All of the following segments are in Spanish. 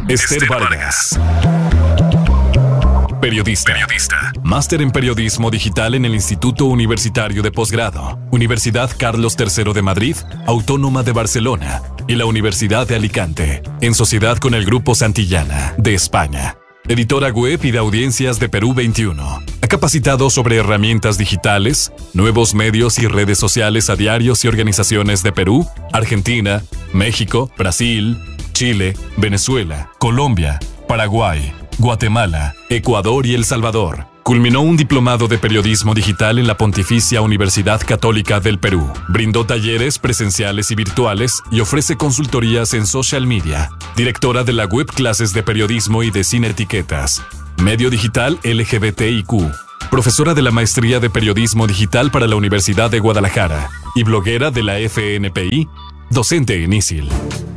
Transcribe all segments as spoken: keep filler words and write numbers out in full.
Esther Vargas. Periodista. Periodista. Máster en Periodismo Digital en el Instituto Universitario de Posgrado, Universidad Carlos tercero de Madrid, Autónoma de Barcelona y la Universidad de Alicante, en sociedad con el Grupo Santillana, de España. Editora web y de audiencias de Perú veintiuno. Ha capacitado sobre herramientas digitales, nuevos medios y redes sociales a diarios y organizaciones de Perú, Argentina, México, Brasil, Chile, Venezuela, Colombia, Paraguay, Guatemala, Ecuador y El Salvador. Culminó un diplomado de periodismo digital en la Pontificia Universidad Católica del Perú. Brindó talleres presenciales y virtuales y ofrece consultorías en social media. Directora de la web Clases de Periodismo y de Sin Etiquetas. Medio digital L G B T I Q. Profesora de la Maestría de Periodismo Digital para la Universidad de Guadalajara. Y bloguera de la F N P I. Docente en I S I L.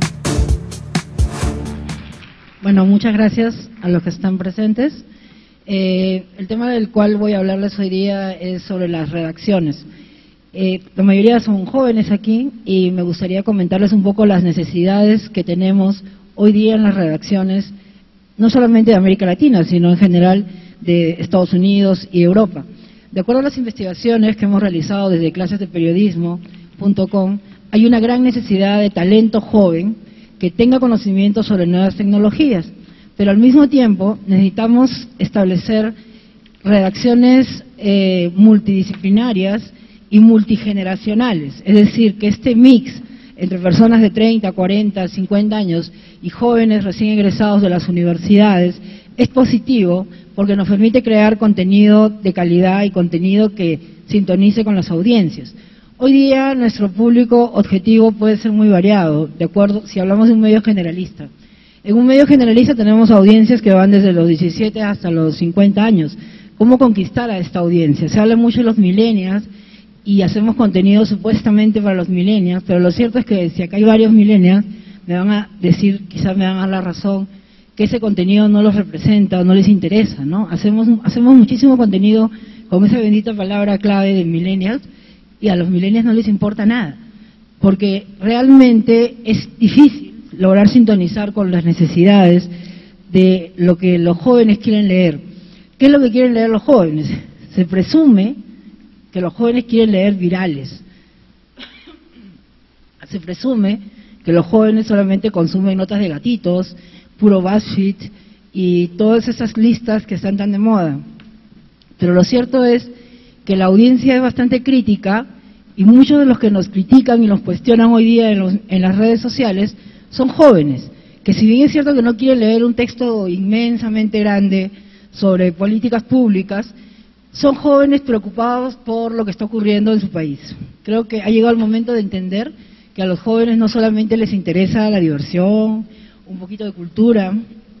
Bueno, muchas gracias a los que están presentes. Eh, el tema del cual voy a hablarles hoy día es sobre las redacciones. Eh, la mayoría son jóvenes aquí y me gustaría comentarles un poco las necesidades que tenemos hoy día en las redacciones, no solamente de América Latina, sino en general de Estados Unidos y Europa. De acuerdo a las investigaciones que hemos realizado desde clases de periodismo punto com, hay una gran necesidad de talento joven que tenga conocimiento sobre nuevas tecnologías. Pero al mismo tiempo necesitamos establecer redacciones eh, multidisciplinarias y multigeneracionales, es decir, que este mix entre personas de treinta, cuarenta, cincuenta años y jóvenes recién egresados de las universidades es positivo porque nos permite crear contenido de calidad y contenido que sintonice con las audiencias. Hoy día nuestro público objetivo puede ser muy variado, de acuerdo, si hablamos de un medio generalista. En un medio generalista tenemos audiencias que van desde los diecisiete hasta los cincuenta años. ¿Cómo conquistar a esta audiencia? Se habla mucho de los millennials y hacemos contenido supuestamente para los millennials, pero lo cierto es que si acá hay varios millennials, me van a decir, quizás me van a dar la razón, que ese contenido no los representa o no les interesa, ¿no? Hacemos, hacemos muchísimo contenido con esa bendita palabra clave de millennials y a los millennials no les importa nada, porque realmente es difícil lograr sintonizar con las necesidades de lo que los jóvenes quieren leer. ¿Qué es lo que quieren leer los jóvenes? Se presume que los jóvenes quieren leer virales. Se presume que los jóvenes solamente consumen notas de gatitos, puro BuzzFeed y todas esas listas que están tan de moda. Pero lo cierto es que la audiencia es bastante crítica y muchos de los que nos critican y nos cuestionan hoy día en, los, en las redes sociales son jóvenes, que si bien es cierto que no quieren leer un texto inmensamente grande sobre políticas públicas, son jóvenes preocupados por lo que está ocurriendo en su país. Creo que ha llegado el momento de entender que a los jóvenes no solamente les interesa la diversión, un poquito de cultura,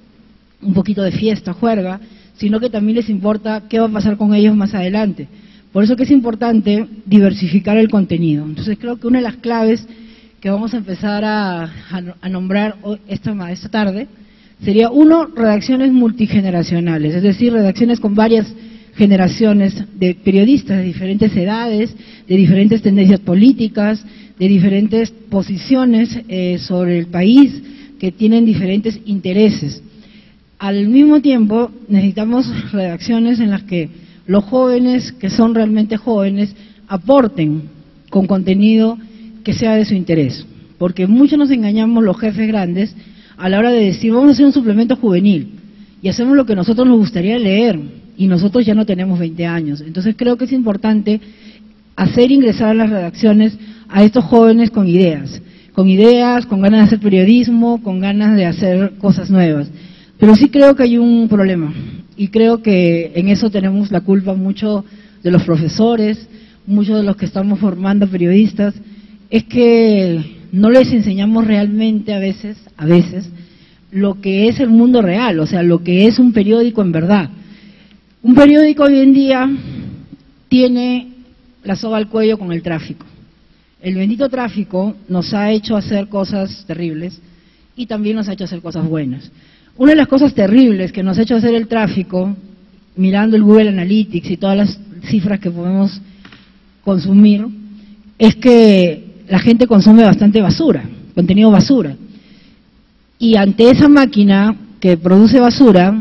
un poquito de fiesta, juerga, sino que también les importa qué va a pasar con ellos más adelante. Por eso que es importante diversificar el contenido. Entonces creo que una de las claves que vamos a empezar a, a, a nombrar esta, esta tarde, sería uno, redacciones multigeneracionales, es decir, redacciones con varias generaciones de periodistas de diferentes edades, de diferentes tendencias políticas, de diferentes posiciones eh, sobre el país, que tienen diferentes intereses. Al mismo tiempo, necesitamos redacciones en las que los jóvenes, que son realmente jóvenes, aporten con contenido que sea de su interés, porque muchos nos engañamos los jefes grandes a la hora de decir vamos a hacer un suplemento juvenil y hacemos lo que a nosotros nos gustaría leer y nosotros ya no tenemos veinte años. Entonces creo que es importante hacer ingresar a las redacciones a estos jóvenes con ideas, con ideas, con ganas de hacer periodismo, con ganas de hacer cosas nuevas. Pero sí creo que hay un problema y creo que en eso tenemos la culpa mucho de los profesores, muchos de los que estamos formando periodistas, es que no les enseñamos realmente a veces, a veces, lo que es el mundo real, o sea, lo que es un periódico en verdad. Un periódico hoy en día tiene la soga al cuello con el tráfico. El bendito tráfico nos ha hecho hacer cosas terribles y también nos ha hecho hacer cosas buenas. Una de las cosas terribles que nos ha hecho hacer el tráfico, mirando el Google Analytics y todas las cifras que podemos consumir, es que la gente consume bastante basura, contenido basura. y ante esa máquina que produce basura,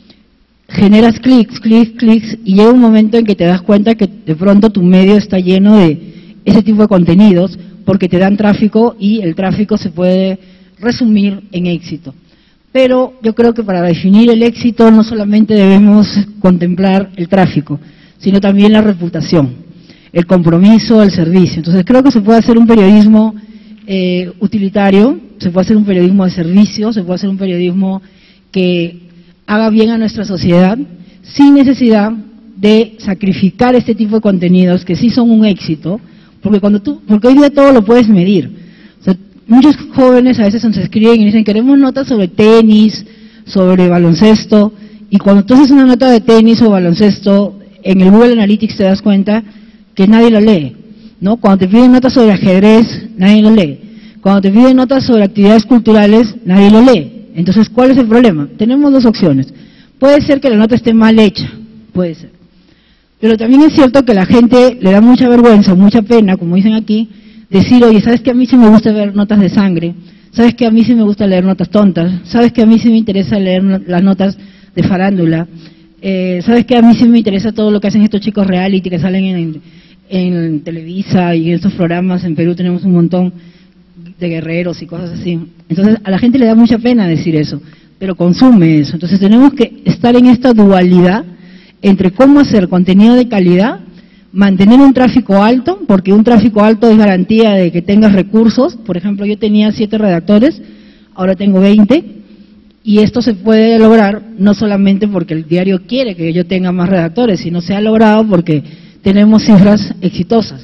generas clics, clics, clics, y llega un momento en que te das cuenta que de pronto tu medio está lleno de ese tipo de contenidos, porque te dan tráfico y el tráfico se puede resumir en éxito. Pero yo creo que para definir el éxito no solamente debemos contemplar el tráfico, sino también la reputación, el compromiso, el servicio. Entonces creo que se puede hacer un periodismo eh, utilitario, se puede hacer un periodismo de servicio, se puede hacer un periodismo que haga bien a nuestra sociedad, sin necesidad de sacrificar este tipo de contenidos que sí son un éxito, porque cuando tú, porque hoy día todo lo puedes medir. O sea, muchos jóvenes a veces nos escriben y dicen, queremos notas sobre tenis, sobre baloncesto, y cuando tú haces una nota de tenis o baloncesto, en el Google Analytics te das cuenta que nadie lo lee, ¿no? Cuando te piden notas sobre ajedrez, nadie lo lee. Cuando te piden notas sobre actividades culturales, nadie lo lee. Entonces, ¿cuál es el problema? Tenemos dos opciones. Puede ser que la nota esté mal hecha, puede ser. Pero también es cierto que a la gente le da mucha vergüenza, mucha pena, como dicen aquí, decir, oye, ¿sabes que a mí sí me gusta ver notas de sangre? ¿Sabes que a mí sí me gusta leer notas tontas? ¿Sabes que a mí sí me interesa leer las notas de farándula? Eh, ¿Sabes que a mí sí me interesa todo lo que hacen estos chicos reality que salen en, en Televisa y en estos programas? En Perú tenemos un montón de guerreros y cosas así. Entonces, a la gente le da mucha pena decir eso, pero consume eso. Entonces, tenemos que estar en esta dualidad entre cómo hacer contenido de calidad, mantener un tráfico alto, porque un tráfico alto es garantía de que tengas recursos. Por ejemplo, yo tenía siete redactores, ahora tengo veinte, y esto se puede lograr no solamente porque el diario quiere que yo tenga más redactores, sino se ha logrado porque tenemos cifras exitosas.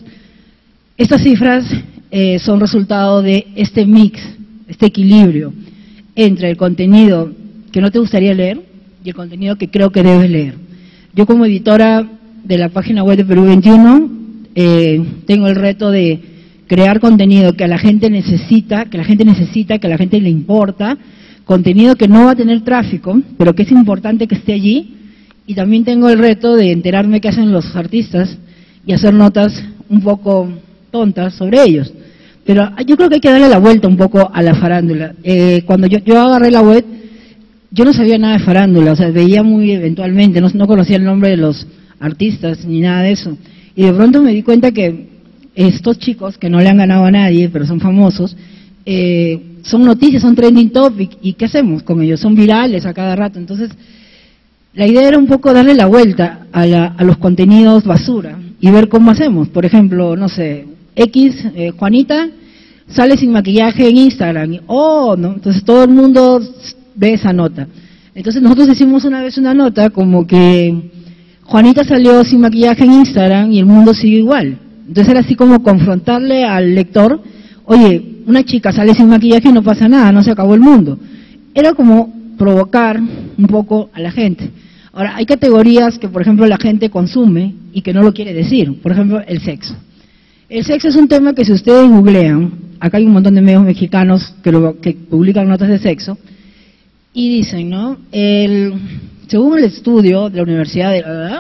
Estas cifras eh, son resultado de este mix, este equilibrio entre el contenido que no te gustaría leer y el contenido que creo que debes leer. Yo como editora de la página web de Perú veintiuno eh, tengo el reto de crear contenido que a la gente necesita, que la gente necesita, que a la gente le importa, contenido que no va a tener tráfico, pero que es importante que esté allí, y también tengo el reto de enterarme qué hacen los artistas y hacer notas un poco tontas sobre ellos. Pero yo creo que hay que darle la vuelta un poco a la farándula. Eh, cuando yo, yo agarré la web, yo no sabía nada de farándula, o sea, veía muy eventualmente, no, no conocía el nombre de los artistas ni nada de eso. Y de pronto me di cuenta que estos chicos, que no le han ganado a nadie, pero son famosos, eh, son noticias, son trending topic, ¿y qué hacemos con ellos? Son virales a cada rato. Entonces, la idea era un poco darle la vuelta a, la, a los contenidos basura y ver cómo hacemos. Por ejemplo, no sé, X, eh, Juanita, sale sin maquillaje en Instagram, y, oh, ¿no? Entonces todo el mundo ve esa nota. Entonces nosotros hicimos una vez una nota como que Juanita salió sin maquillaje en Instagram y el mundo sigue igual. Entonces era así como confrontarle al lector, oye, una chica sale sin maquillaje y no pasa nada, no se acabó el mundo. Era como provocar un poco a la gente. Ahora, hay categorías que, por ejemplo, la gente consume y que no lo quiere decir. Por ejemplo, el sexo. El sexo es un tema que si ustedes googlean, acá hay un montón de medios mexicanos que, lo, que publican notas de sexo, y dicen, ¿no? El, según el estudio de la Universidad de la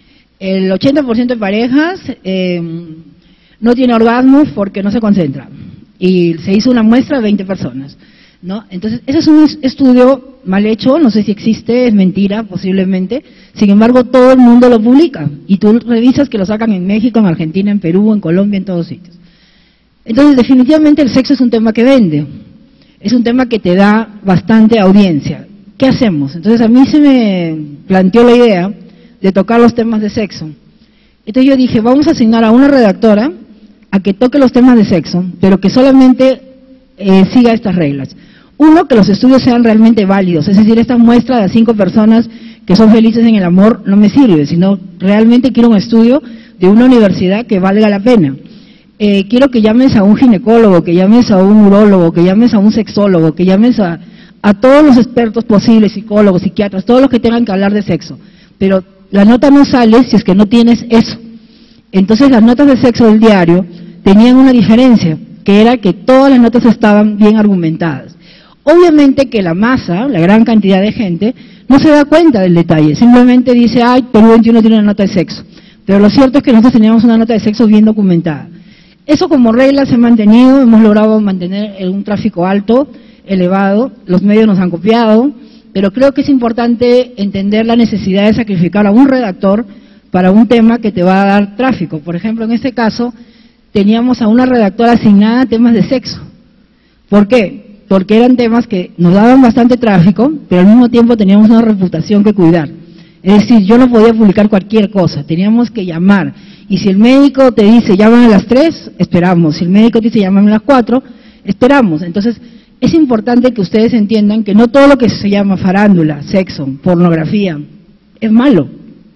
el ochenta por ciento de parejas eh, no tiene orgasmos porque no se concentra. Y se hizo una muestra de veinte personas, ¿no? Entonces, ese es un estudio mal hecho, no sé si existe, es mentira posiblemente, sin embargo todo el mundo lo publica, y tú revisas que lo sacan en México, en Argentina, en Perú, en Colombia, en todos sitios. Entonces, definitivamente el sexo es un tema que vende, es un tema que te da bastante audiencia. ¿Qué hacemos? Entonces, a mí se me planteó la idea de tocar los temas de sexo. Entonces yo dije, vamos a asignar a una redactora a que toque los temas de sexo, pero que solamente eh, siga estas reglas. Uno, que los estudios sean realmente válidos, es decir, esta muestra de cinco personas que son felices en el amor no me sirve, sino realmente quiero un estudio de una universidad que valga la pena. Eh, quiero que llames a un ginecólogo, que llames a un urólogo, que llames a un sexólogo, que llames a, a todos los expertos posibles, psicólogos, psiquiatras, todos los que tengan que hablar de sexo, pero la nota no sale si es que no tienes eso. Entonces las notas de sexo del diario tenían una diferencia, que era que todas las notas estaban bien argumentadas. Obviamente que la masa, la gran cantidad de gente, no se da cuenta del detalle, simplemente dice, ay, Perú veintiuno tiene una nota de sexo. Pero lo cierto es que nosotros teníamos una nota de sexo bien documentada. Eso como regla se ha mantenido, hemos logrado mantener un tráfico alto, elevado, los medios nos han copiado, pero creo que es importante entender la necesidad de sacrificar a un redactor para un tema que te va a dar tráfico. Por ejemplo, en este caso, teníamos a una redactora asignada a temas de sexo. ¿Por qué? Porque eran temas que nos daban bastante tráfico, pero al mismo tiempo teníamos una reputación que cuidar. Es decir, yo no podía publicar cualquier cosa, teníamos que llamar. Y si el médico te dice, llaman a las tres, esperamos. Si el médico te dice, llaman a las cuatro, esperamos. Entonces, es importante que ustedes entiendan que no todo lo que se llama farándula, sexo, pornografía, es malo.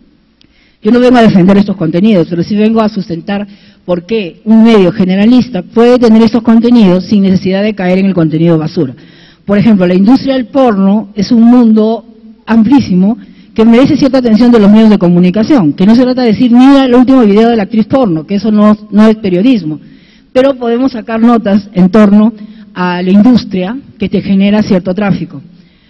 Yo no vengo a defender estos contenidos, pero sí vengo a sustentar por qué un medio generalista puede tener estos contenidos sin necesidad de caer en el contenido basura. Por ejemplo, la industria del porno es un mundo amplísimo que merece cierta atención de los medios de comunicación, que no se trata de decir, mira el último video de la actriz porno, que eso no, no es periodismo, pero podemos sacar notas en torno a la industria que te genera cierto tráfico.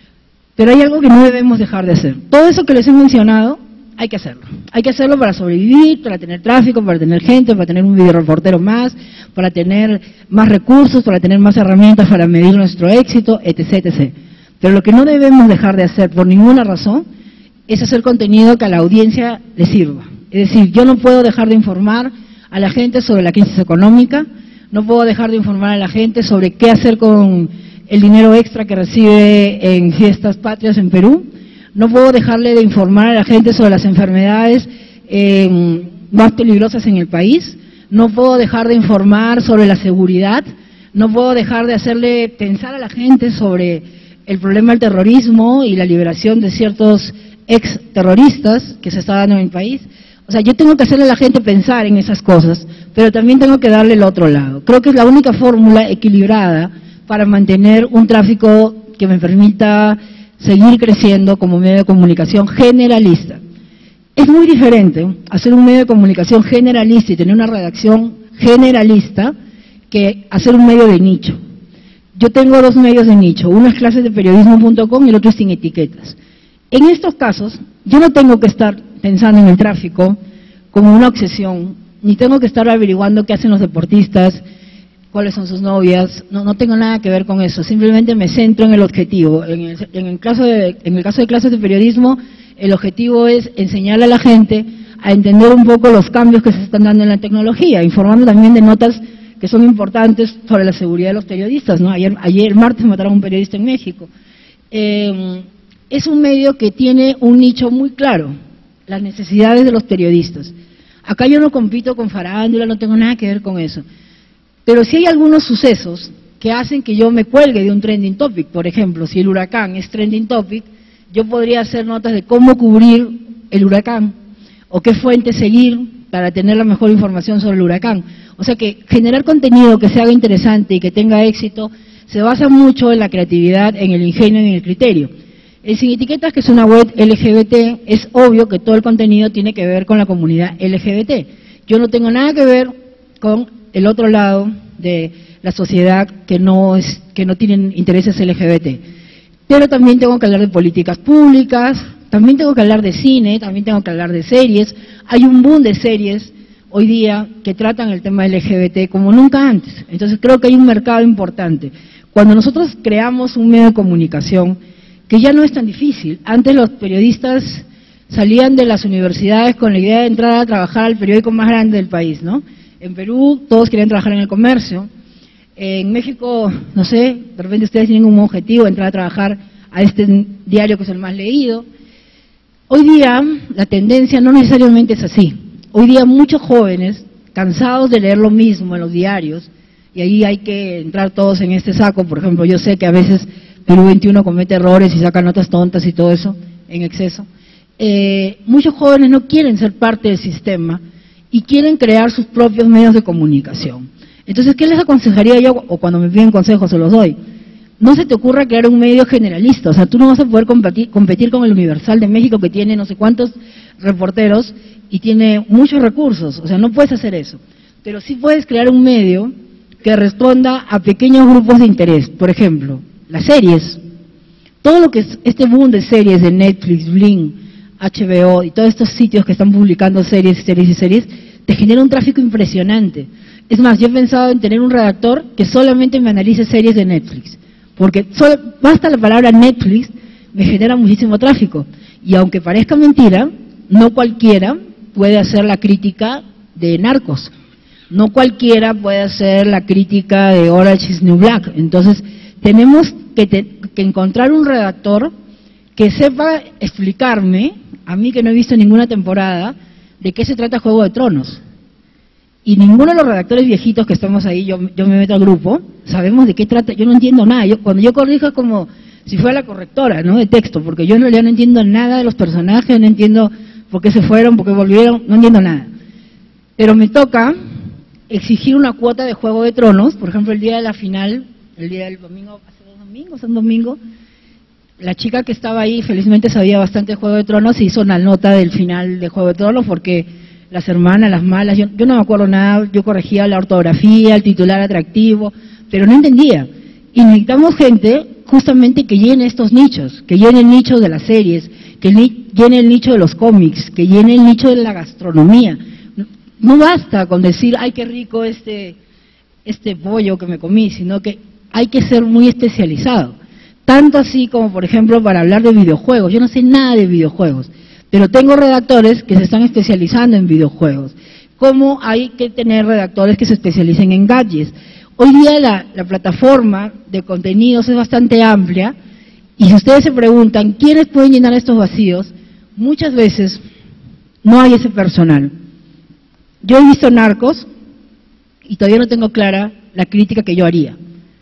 Pero hay algo que no debemos dejar de hacer. Todo eso que les he mencionado, hay que hacerlo. Hay que hacerlo para sobrevivir, para tener tráfico, para tener gente, para tener un videoreportero más, para tener más recursos, para tener más herramientas para medir nuestro éxito, etcétera, etcétera. Pero lo que no debemos dejar de hacer por ninguna razón es hacer contenido que a la audiencia le sirva. Es decir, yo no puedo dejar de informar a la gente sobre la crisis económica, no puedo dejar de informar a la gente sobre qué hacer con el dinero extra que recibe en fiestas patrias en Perú, no puedo dejarle de informar a la gente sobre las enfermedades eh, más peligrosas en el país, no puedo dejar de informar sobre la seguridad, no puedo dejar de hacerle pensar a la gente sobre el problema del terrorismo y la liberación de ciertos ex terroristas que se está dando en el país. O sea, yo tengo que hacerle a la gente pensar en esas cosas, pero también tengo que darle el otro lado. Creo que es la única fórmula equilibrada para mantener un tráfico que me permita seguir creciendo como medio de comunicación generalista. Es muy diferente hacer un medio de comunicación generalista y tener una redacción generalista que hacer un medio de nicho. Yo tengo dos medios de nicho, uno es clases de periodismo punto com y el otro es Sin Etiquetas. En estos casos, yo no tengo que estar pensando en el tráfico como una obsesión, ni tengo que estar averiguando qué hacen los deportistas, cuáles son sus novias, no, no tengo nada que ver con eso, simplemente me centro en el objetivo. En el, en el caso de, en el caso de clases de periodismo, el objetivo es enseñarle a la gente a entender un poco los cambios que se están dando en la tecnología, informando también de notas que son importantes sobre la seguridad de los periodistas, ¿no? Ayer, ayer martes mataron a un periodista en México. Eh, es un medio que tiene un nicho muy claro, las necesidades de los periodistas. Acá yo no compito con farándula, no tengo nada que ver con eso. Pero sí hay algunos sucesos que hacen que yo me cuelgue de un trending topic. Por ejemplo, si el huracán es trending topic, yo podría hacer notas de cómo cubrir el huracán o qué fuente seguir para tener la mejor información sobre el huracán. O sea que generar contenido que se haga interesante y que tenga éxito se basa mucho en la creatividad, en el ingenio y en el criterio. En Sin Etiquetas, que es una web L G B T, es obvio que todo el contenido tiene que ver con la comunidad L G B T. Yo no tengo nada que ver con el otro lado de la sociedad que no, es, que no tienen intereses L G B T. Pero también tengo que hablar de políticas públicas, también tengo que hablar de cine, también tengo que hablar de series. Hay un boom de series hoy día que tratan el tema L G B T como nunca antes. Entonces creo que hay un mercado importante. Cuando nosotros creamos un medio de comunicación, que ya no es tan difícil. Antes los periodistas salían de las universidades con la idea de entrar a trabajar al periódico más grande del país, ¿no? En Perú todos querían trabajar en el comercio. En México, no sé, de repente ustedes tienen un objetivo, entrar a trabajar a este diario que es el más leído. Hoy día la tendencia no necesariamente es así. Hoy día muchos jóvenes, cansados de leer lo mismo en los diarios, y ahí hay que entrar todos en este saco. Por ejemplo, yo sé que a veces Perú veintiuno comete errores y saca notas tontas y todo eso en exceso. Eh, muchos jóvenes no quieren ser parte del sistema y quieren crear sus propios medios de comunicación. Entonces, ¿qué les aconsejaría yo? O cuando me piden consejos se los doy. No se te ocurra crear un medio generalista, o sea, tú no vas a poder competir, competir con el Universal de México que tiene no sé cuántos reporteros y tiene muchos recursos, o sea, no puedes hacer eso. Pero sí puedes crear un medio que responda a pequeños grupos de interés, por ejemplo, las series. Todo lo que es este boom de series de Netflix, Blim, H B O y todos estos sitios que están publicando series, series y series, te genera un tráfico impresionante. Es más, yo he pensado en tener un redactor que solamente me analice series de Netflix, porque solo, basta la palabra Netflix, me genera muchísimo tráfico. Y aunque parezca mentira, no cualquiera puede hacer la crítica de Narcos. No cualquiera puede hacer la crítica de Orange is New Black. Entonces, tenemos que, te, que encontrar un redactor que sepa explicarme, a mí que no he visto ninguna temporada, de qué se trata Juego de Tronos. Y ninguno de los redactores viejitos que estamos ahí, yo, yo me meto al grupo, sabemos de qué trata, yo no entiendo nada. Yo, cuando yo corrijo es como si fuera la correctora, ¿no?, de texto, porque yo en realidad no entiendo nada de los personajes, no entiendo por qué se fueron, por qué volvieron, no entiendo nada. Pero me toca exigir una cuota de Juego de Tronos, por ejemplo, el día de la final, el día del domingo, hace dos domingos, un domingo, la chica que estaba ahí, felizmente sabía bastante de Juego de Tronos, y hizo una nota del final de Juego de Tronos, porque las hermanas, las malas, yo, yo no me acuerdo nada, yo corregía la ortografía, el titular atractivo, pero no entendía. Y necesitamos gente justamente que llene estos nichos, que llene el nicho de las series, que llene el nicho de los cómics, que llene el nicho de la gastronomía. No basta con decir, ay, qué rico este, este pollo que me comí, sino que hay que ser muy especializado. Tanto así como, por ejemplo, para hablar de videojuegos. Yo no sé nada de videojuegos, pero tengo redactores que se están especializando en videojuegos. ¿Cómo hay que tener redactores que se especialicen en gadgets? Hoy día la, la plataforma de contenidos es bastante amplia, y si ustedes se preguntan quiénes pueden llenar estos vacíos, muchas veces no hay ese personal. Yo he visto Narcos y todavía no tengo clara la crítica que yo haría.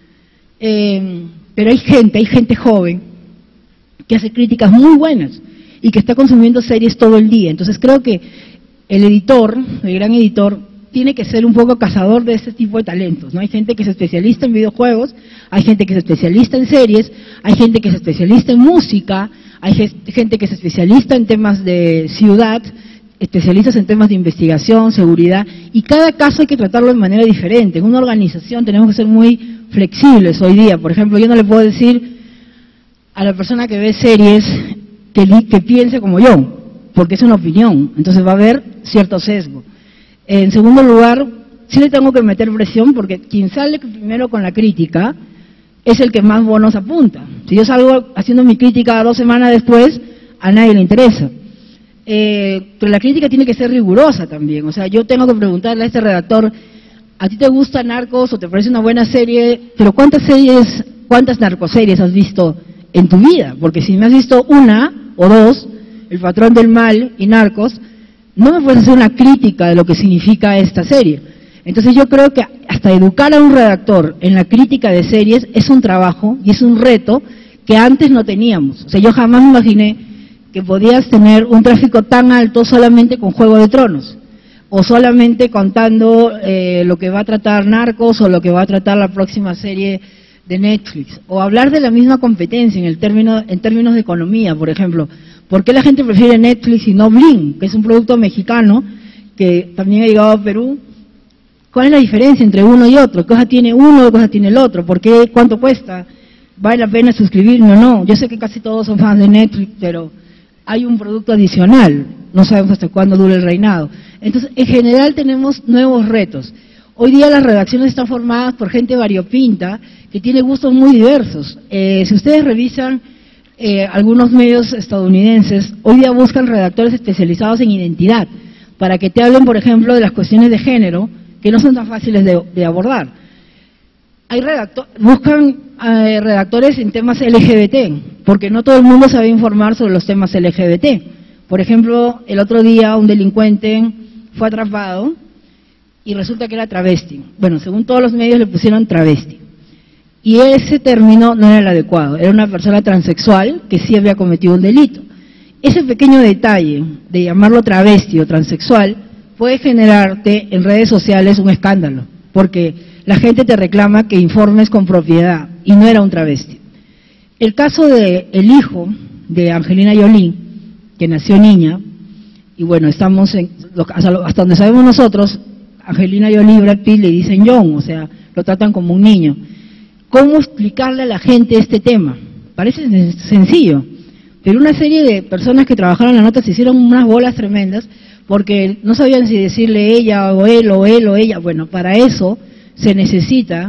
Eh, pero hay gente, hay gente joven que hace críticas muy buenas y que está consumiendo series todo el día. Entonces creo que el editor, el gran editor, tiene que ser un poco cazador de este tipo de talentos, ¿no? Hay gente que se especialista en videojuegos, hay gente que se especialista en series, hay gente que se especialista en música, hay gente que se especialista en temas de ciudad, especialistas en temas de investigación, seguridad, y cada caso hay que tratarlo de manera diferente. En una organización tenemos que ser muy flexibles hoy día. Por ejemplo, yo no le puedo decir a la persona que ve series que, que piense como yo, porque es una opinión, entonces va a haber cierto sesgo. En segundo lugar, sí le tengo que meter presión, porque quien sale primero con la crítica es el que más bonos apunta. Si yo salgo haciendo mi crítica dos semanas después, a nadie le interesa. Eh, pero la crítica tiene que ser rigurosa también. O sea, yo tengo que preguntarle a este redactor, ¿a ti te gusta Narcos o te parece una buena serie? Pero ¿cuántas series, cuántas narcoseries has visto en tu vida? Porque si me has visto una o dos, El Patrón del Mal y Narcos, no me puedes hacer una crítica de lo que significa esta serie. Entonces yo creo que hasta educar a un redactor en la crítica de series es un trabajo y es un reto que antes no teníamos. O sea, yo jamás me imaginé que podías tener un tráfico tan alto solamente con Juego de Tronos, o solamente contando eh, lo que va a tratar Narcos o lo que va a tratar la próxima serie de Netflix, o hablar de la misma competencia en, el término, en términos de economía, por ejemplo. ¿Por qué la gente prefiere Netflix y no Blim, que es un producto mexicano que también ha llegado a Perú? ¿Cuál es la diferencia entre uno y otro? ¿Qué cosa tiene uno, qué cosa tiene el otro? ¿Por qué? ¿Cuánto cuesta? ¿Vale la pena suscribirme o no? Yo sé que casi todos son fans de Netflix, pero hay un producto adicional, no sabemos hasta cuándo dura el reinado. Entonces, en general tenemos nuevos retos. Hoy día las redacciones están formadas por gente variopinta que tiene gustos muy diversos. Eh, si ustedes revisan eh, algunos medios estadounidenses, hoy día buscan redactores especializados en identidad, para que te hablen, por ejemplo, de las cuestiones de género, que no son tan fáciles de, de abordar. Hay redactor, buscan eh, redactores en temas L G B T, porque no todo el mundo sabe informar sobre los temas L G B T. Por ejemplo, el otro día un delincuente fue atrapado y resulta que era travesti. Bueno, según todos los medios le pusieron travesti. Y ese término no era el adecuado, era una persona transexual que sí había cometido un delito. Ese pequeño detalle de llamarlo travesti o transexual puede generarte en redes sociales un escándalo, porque la gente te reclama que informes con propiedad, y no era un travesti. El caso de el hijo de Angelina Jolie, que nació niña, y bueno, estamos en, hasta donde sabemos nosotros, Angelina Jolie y Brad Pitt le dicen John, o sea, lo tratan como un niño. ¿Cómo explicarle a la gente este tema? Parece sencillo, pero una serie de personas que trabajaron la nota se hicieron unas bolas tremendas, porque no sabían si decirle ella o él o él o ella. Bueno, para eso se necesita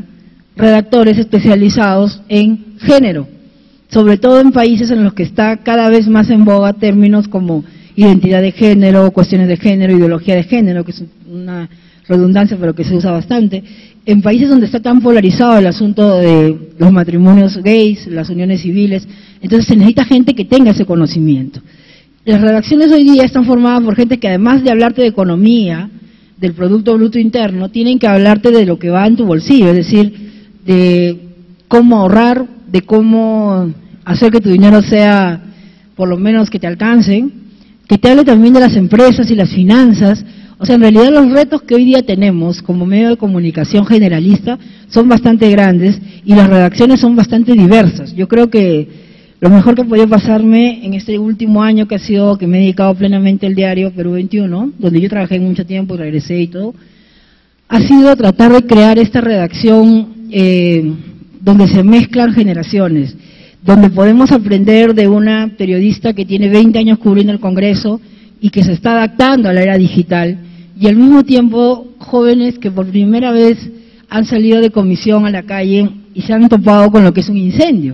redactores especializados en género, sobre todo en países en los que está cada vez más en boga términos como identidad de género, cuestiones de género, ideología de género, que es una redundancia pero que se usa bastante, en países donde está tan polarizado el asunto de los matrimonios gays, las uniones civiles, entonces se necesita gente que tenga ese conocimiento. Las redacciones hoy día están formadas por gente que además de hablarte de economía, del Producto Bruto Interno, tienen que hablarte de lo que va en tu bolsillo, es decir, de cómo ahorrar, de cómo hacer que tu dinero sea, por lo menos que te alcancen, que te hable también de las empresas y las finanzas. O sea, en realidad los retos que hoy día tenemos como medio de comunicación generalista son bastante grandes y las redacciones son bastante diversas. Yo creo que lo mejor que podía pasarme en este último año que ha sido, que me he dedicado plenamente al diario Perú veintiuno, donde yo trabajé mucho tiempo y regresé y todo, ha sido tratar de crear esta redacción eh, donde se mezclan generaciones, donde podemos aprender de una periodista que tiene veinte años cubriendo el Congreso y que se está adaptando a la era digital, y al mismo tiempo jóvenes que por primera vez han salido de comisión a la calle y se han topado con lo que es un incendio,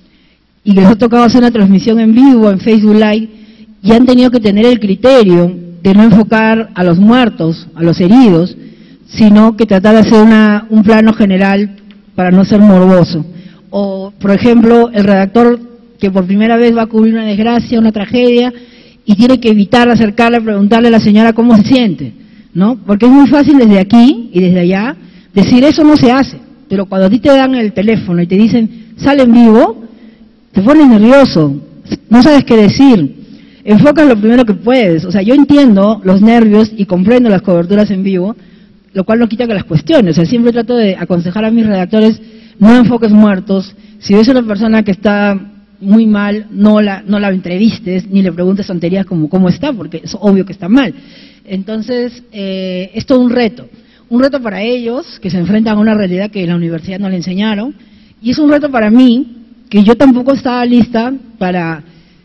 y que les ha tocado hacer una transmisión en vivo, en Facebook Live, y han tenido que tener el criterio de no enfocar a los muertos, a los heridos, sino que tratar de hacer una, un plano general para no ser morboso. O, por ejemplo, el redactor que por primera vez va a cubrir una desgracia, una tragedia, y tiene que evitar acercarle a preguntarle a la señora cómo se siente, ¿no? Porque es muy fácil desde aquí y desde allá decir eso no se hace, pero cuando a ti te dan el teléfono y te dicen sale en vivo, te pones nervioso, no sabes qué decir, enfocas lo primero que puedes. O sea, yo entiendo los nervios y comprendo las coberturas en vivo, lo cual no quita que las cuestiones. O sea, siempre trato de aconsejar a mis redactores, no enfoques muertos, si ves a una persona que está muy mal, no la, no la entrevistes, ni le preguntes tonterías como cómo está, porque es obvio que está mal. Entonces, eh, es todo un reto, un reto para ellos, que se enfrentan a una realidad que en la universidad no le enseñaron, y es un reto para mí, que yo tampoco estaba lista para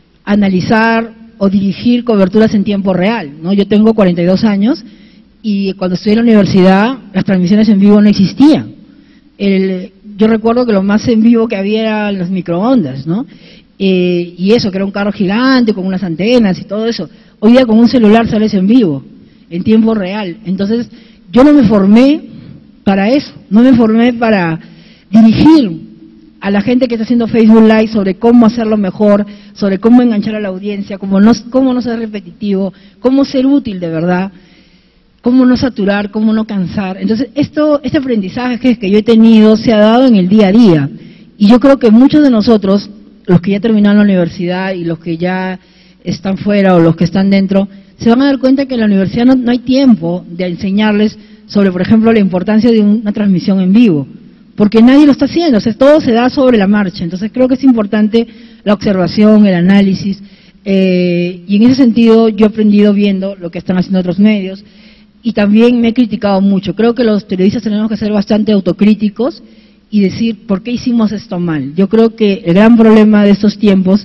analizar o dirigir coberturas en tiempo real, ¿no? Yo tengo cuarenta y dos años y cuando estudié en la universidad las transmisiones en vivo no existían. El, yo recuerdo que lo más en vivo que había eran los microondas, ¿no? Eh, y eso, que era un carro gigante con unas antenas y todo eso. Hoy día con un celular sales en vivo, en tiempo real. Entonces, yo no me formé para eso, no me formé para dirigir a la gente que está haciendo Facebook Live sobre cómo hacerlo mejor, sobre cómo enganchar a la audiencia, cómo no, cómo no ser repetitivo, cómo ser útil de verdad, cómo no saturar, cómo no cansar. Entonces, esto, este aprendizaje que yo he tenido se ha dado en el día a día. Y yo creo que muchos de nosotros, los que ya terminaron la universidad y los que ya están fuera o los que están dentro, se van a dar cuenta que en la universidad no, no hay tiempo de enseñarles sobre, por ejemplo, la importancia de una transmisión en vivo, porque nadie lo está haciendo, o sea, todo se da sobre la marcha. Entonces creo que es importante la observación, el análisis, eh, y en ese sentido yo he aprendido viendo lo que están haciendo otros medios, y también me he criticado mucho. Creo que los periodistas tenemos que ser bastante autocríticos y decir, ¿por qué hicimos esto mal? Yo creo que el gran problema de estos tiempos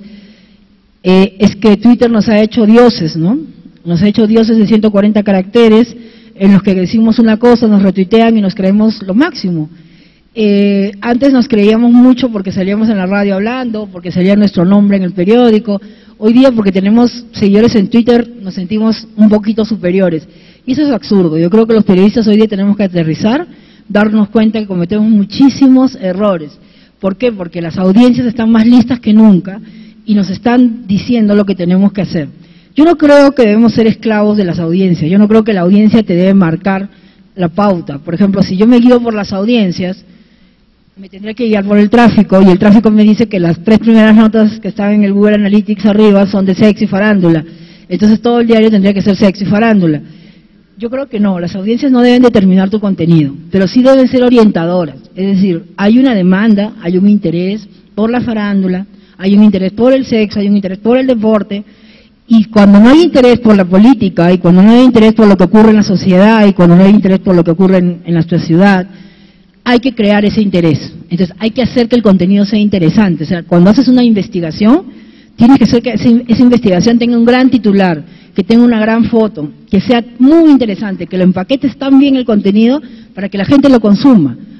eh, es que Twitter nos ha hecho dioses, ¿no? Nos ha hecho dioses de ciento cuarenta caracteres, en los que decimos una cosa, nos retuitean y nos creemos lo máximo. Eh, antes nos creíamos mucho porque salíamos en la radio hablando, porque salía nuestro nombre en el periódico. Hoy día, porque tenemos seguidores en Twitter, nos sentimos un poquito superiores. Y eso es absurdo. Yo creo que los periodistas hoy día tenemos que aterrizar, darnos cuenta que cometemos muchísimos errores. ¿Por qué? Porque las audiencias están más listas que nunca y nos están diciendo lo que tenemos que hacer. Yo no creo que debemos ser esclavos de las audiencias. Yo no creo que la audiencia te debe marcar la pauta. Por ejemplo, si yo me guío por las audiencias, me tendría que guiar por el tráfico, y el tráfico me dice que las tres primeras notas que están en el Google Analytics arriba son de sexo y farándula. Entonces todo el diario tendría que ser sexo y farándula. Yo creo que no, las audiencias no deben determinar tu contenido, pero sí deben ser orientadoras. Es decir, hay una demanda, hay un interés por la farándula, hay un interés por el sexo, hay un interés por el deporte, y cuando no hay interés por la política, y cuando no hay interés por lo que ocurre en la sociedad, y cuando no hay interés por lo que ocurre en, en nuestra ciudad, hay que crear ese interés. Entonces hay que hacer que el contenido sea interesante. O sea, cuando haces una investigación, tienes que hacer que esa investigación tenga un gran titular, que tenga una gran foto, que sea muy interesante, que lo empaquetes tan bien el contenido para que la gente lo consuma.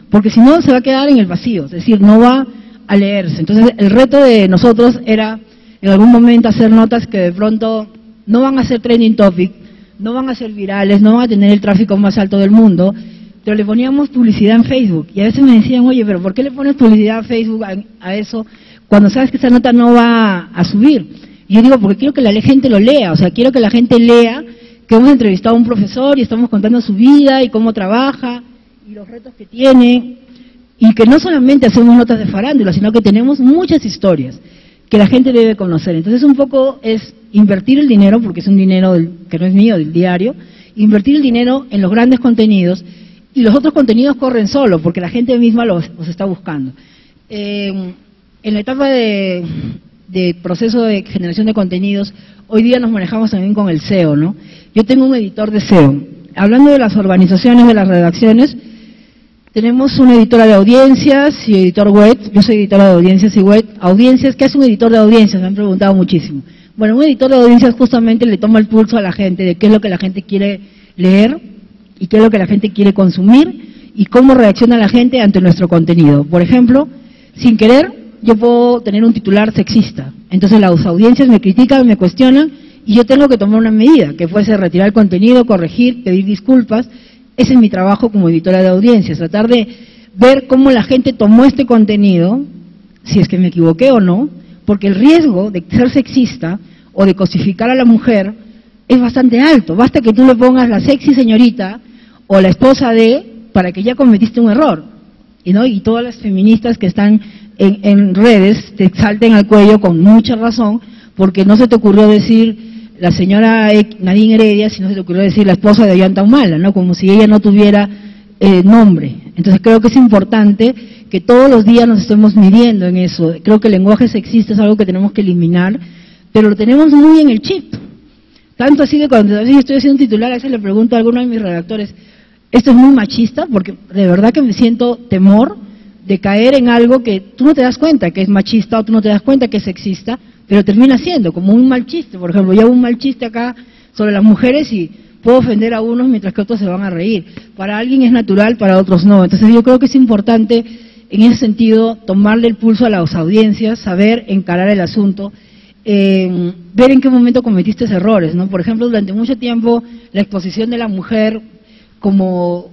porque si no se va a quedar en el vacío, es decir, no va a leerse. Entonces el reto de nosotros era en algún momento hacer notas que de pronto no van a ser trending topic, no van a ser virales, no van a tener el tráfico más alto del mundo, pero le poníamos publicidad en Facebook. Y a veces me decían, oye, pero ¿por qué le pones publicidad a Facebook a, a eso cuando sabes que esa nota no va a subir? Y yo digo, porque quiero que la gente lo lea, o sea, quiero que la gente lea que hemos entrevistado a un profesor y estamos contando su vida y cómo trabaja y los retos que tiene, y que no solamente hacemos notas de farándula, sino que tenemos muchas historias que la gente debe conocer. Entonces un poco es invertir el dinero, porque es un dinero del, que no es mío, del diario, invertir el dinero en los grandes contenidos, y los otros contenidos corren solo, porque la gente misma los, los está buscando. Eh, en la etapa de, de proceso de generación de contenidos, hoy día nos manejamos también con el S E O, ¿no? Yo tengo un editor de S E O. Hablando de las organizaciones, de las redacciones, tenemos una editora de audiencias y editor web. Yo soy editora de audiencias y web. Audiencias, ¿qué es un editor de audiencias? Me han preguntado muchísimo. Bueno, un editor de audiencias justamente le toma el pulso a la gente de qué es lo que la gente quiere leer y qué es lo que la gente quiere consumir y cómo reacciona la gente ante nuestro contenido. Por ejemplo, sin querer, yo puedo tener un titular sexista. Entonces las audiencias me critican, me cuestionan y yo tengo que tomar una medida, que puede ser retirar el contenido, corregir, pedir disculpas. Ese es mi trabajo como editora de audiencias, tratar de ver cómo la gente tomó este contenido, si es que me equivoqué o no, porque el riesgo de ser sexista o de cosificar a la mujer es bastante alto. Basta que tú le pongas la sexy señorita o la esposa de, para que ya cometiste un error. Y, ¿no? y todas las feministas que están en, en redes te salten al cuello con mucha razón, porque no se te ocurrió decir la señora Nadine Heredia, si no se te ocurrió decir la esposa de Ollanta Humala, ¿no? Como si ella no tuviera eh, nombre. Entonces creo que es importante que todos los días nos estemos midiendo en eso. Creo que el lenguaje sexista es algo que tenemos que eliminar, pero lo tenemos muy en el chip. Tanto así que cuando estoy haciendo un titular, a veces le pregunto a alguno de mis redactores, ¿esto es muy machista? Porque de verdad que me siento temor de caer en algo que tú no te das cuenta que es machista o tú no te das cuenta que es sexista, pero termina siendo como un mal chiste. Por ejemplo, yo hago un mal chiste acá sobre las mujeres y puedo ofender a unos mientras que otros se van a reír. Para alguien es natural, para otros no. Entonces yo creo que es importante en ese sentido tomarle el pulso a las audiencias, saber encarar el asunto, eh, ver en qué momento cometiste errores, ¿no? Por ejemplo, durante mucho tiempo la exposición de la mujer como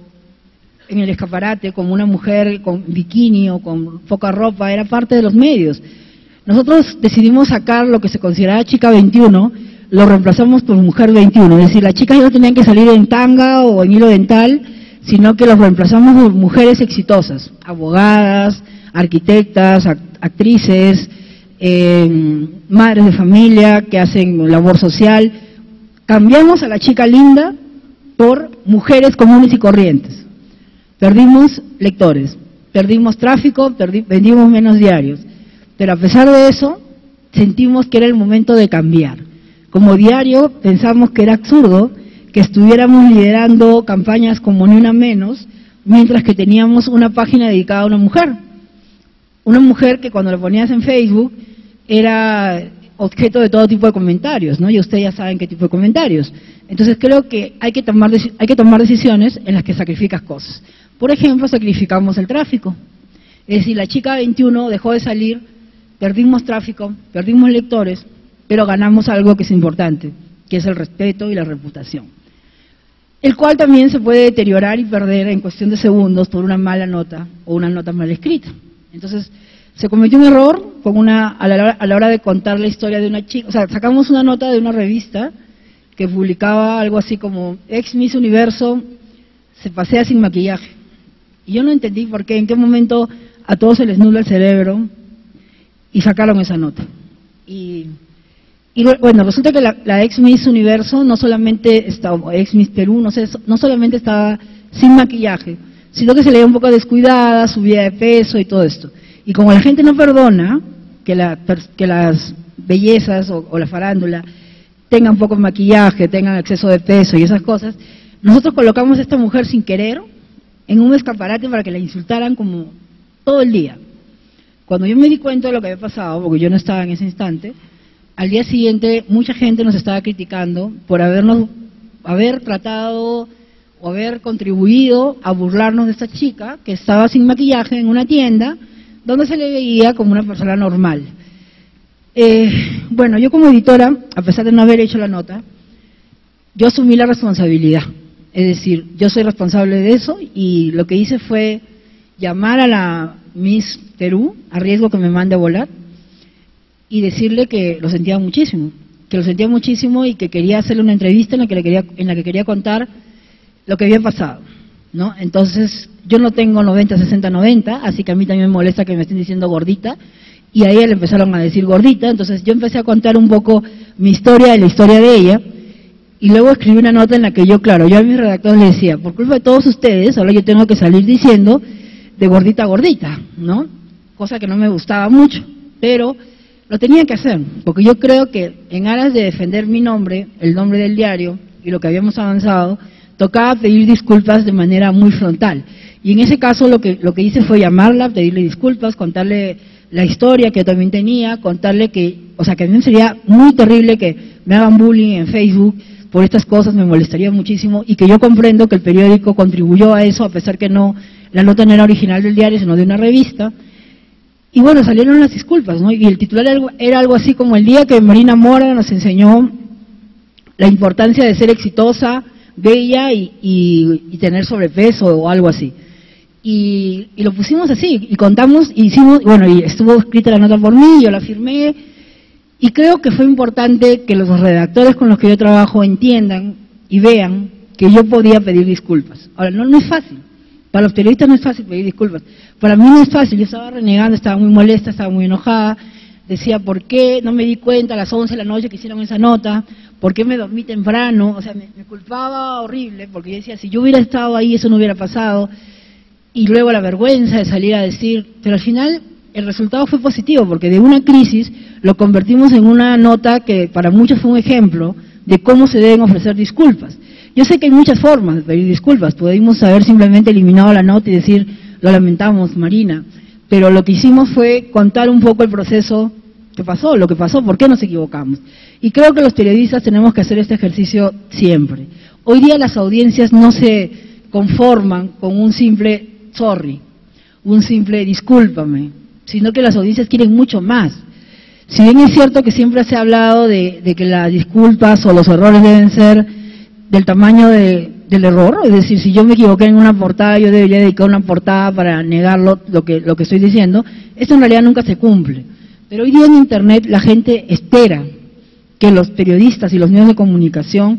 en el escaparate, como una mujer con bikini o con poca ropa, era parte de los medios. Nosotros decidimos sacar lo que se consideraba chica veintiuno, lo reemplazamos por mujer veintiuno, es decir, las chicas ya no tenían que salir en tanga o en hilo dental, sino que los reemplazamos por mujeres exitosas, abogadas, arquitectas, actrices, eh, madres de familia que hacen labor social. Cambiamos a la chica linda por mujeres comunes y corrientes. Perdimos lectores, perdimos tráfico, perdi, vendimos menos diarios. Pero a pesar de eso, sentimos que era el momento de cambiar. Como diario pensamos que era absurdo que estuviéramos liderando campañas como Ni Una Menos, mientras que teníamos una página dedicada a una mujer. Una mujer que cuando la ponías en Facebook era objeto de todo tipo de comentarios, ¿no? Y ustedes ya saben qué tipo de comentarios. Entonces creo que hay que tomar, hay que tomar decisiones en las que sacrificas cosas. Por ejemplo, sacrificamos el tráfico. Es decir, la chica veintiuno dejó de salir, perdimos tráfico, perdimos lectores, pero ganamos algo que es importante, que es el respeto y la reputación. El cual también se puede deteriorar y perder en cuestión de segundos por una mala nota o una nota mal escrita. Entonces, se cometió un error con una, a, la, a la hora de contar la historia de una chica. O sea, sacamos una nota de una revista que publicaba algo así como ex Miss Universo se pasea sin maquillaje. Y yo no entendí por qué, en qué momento a todos se les nubla el cerebro y sacaron esa nota. Y, y bueno, resulta que la, la ex Miss Universo no solamente estaba, ex Miss Perú, no, sé, no solamente estaba sin maquillaje, sino que se le veía un poco descuidada, subida de peso y todo esto. Y como la gente no perdona que, la, que las bellezas o, o la farándula tengan poco maquillaje, tengan exceso de peso y esas cosas, nosotros colocamos a esta mujer sin querer en un escaparate para que la insultaran como todo el día. Cuando yo me di cuenta de lo que había pasado, porque yo no estaba en ese instante, al día siguiente mucha gente nos estaba criticando por habernos, haber tratado o haber contribuido a burlarnos de esta chica que estaba sin maquillaje en una tienda donde se le veía como una persona normal. Eh, bueno, yo como editora, a pesar de no haber hecho la nota, yo asumí la responsabilidad. Es decir, yo soy responsable de eso y lo que hice fue llamar a la Miss Perú, a riesgo que me mande a volar, y decirle que lo sentía muchísimo, que lo sentía muchísimo y que quería hacerle una entrevista en la que, le quería, en la que quería contar lo que había pasado, ¿no? Entonces, yo no tengo noventa, sesenta, noventa, así que a mí también me molesta que me estén diciendo gordita, y a ella le empezaron a decir gordita, entonces yo empecé a contar un poco mi historia y la historia de ella, y luego escribí una nota en la que yo, claro, yo a mis redactores les decía, por culpa de todos ustedes, ahora yo tengo que salir diciendo de gordita a gordita, ¿no? Cosa que no me gustaba mucho, pero lo tenía que hacer, porque yo creo que en aras de defender mi nombre, el nombre del diario y lo que habíamos avanzado, tocaba pedir disculpas de manera muy frontal. Y en ese caso lo que, lo que hice fue llamarla, pedirle disculpas, contarle la historia que también tenía, contarle que, o sea, que a mí sería muy terrible que me hagan bullying en Facebook por estas cosas, me molestaría muchísimo, y que yo comprendo que el periódico contribuyó a eso, a pesar que no, la nota no era original del diario, sino de una revista. Y bueno, salieron las disculpas, ¿no? Y el titular era algo, era algo así como el día que Marina Mora nos enseñó la importancia de ser exitosa, bella y, y, y tener sobrepeso o algo así. Y, y lo pusimos así, y contamos, y hicimos, bueno, y estuvo escrita la nota por mí, yo la firmé, y creo que fue importante que los redactores con los que yo trabajo entiendan y vean que yo podía pedir disculpas. Ahora, no, no es fácil. Para los periodistas no es fácil pedir disculpas. Para mí no es fácil. Yo estaba renegando, estaba muy molesta, estaba muy enojada. Decía, ¿por qué no me di cuenta a las once de la noche que hicieron esa nota? ¿Por qué me dormí temprano? O sea, me, me culpaba horrible, porque yo decía, si yo hubiera estado ahí, eso no hubiera pasado. Y luego la vergüenza de salir a decir, pero al final el resultado fue positivo, porque de una crisis lo convertimos en una nota que para muchos fue un ejemplo de cómo se deben ofrecer disculpas. Yo sé que hay muchas formas de pedir disculpas, pudimos haber simplemente eliminado la nota y decir, lo lamentamos, Marina, pero lo que hicimos fue contar un poco el proceso que pasó, lo que pasó, por qué nos equivocamos. Y creo que los periodistas tenemos que hacer este ejercicio siempre. Hoy día las audiencias no se conforman con un simple sorry, un simple discúlpame, sino que las audiencias quieren mucho más. Si bien es cierto que siempre se ha hablado de, de que las disculpas o los errores deben ser del tamaño de, del error, es decir, si yo me equivoqué en una portada, yo debería dedicar una portada para negar lo, lo, que, lo que estoy diciendo, esto en realidad nunca se cumple. Pero hoy día en Internet la gente espera que los periodistas y los medios de comunicación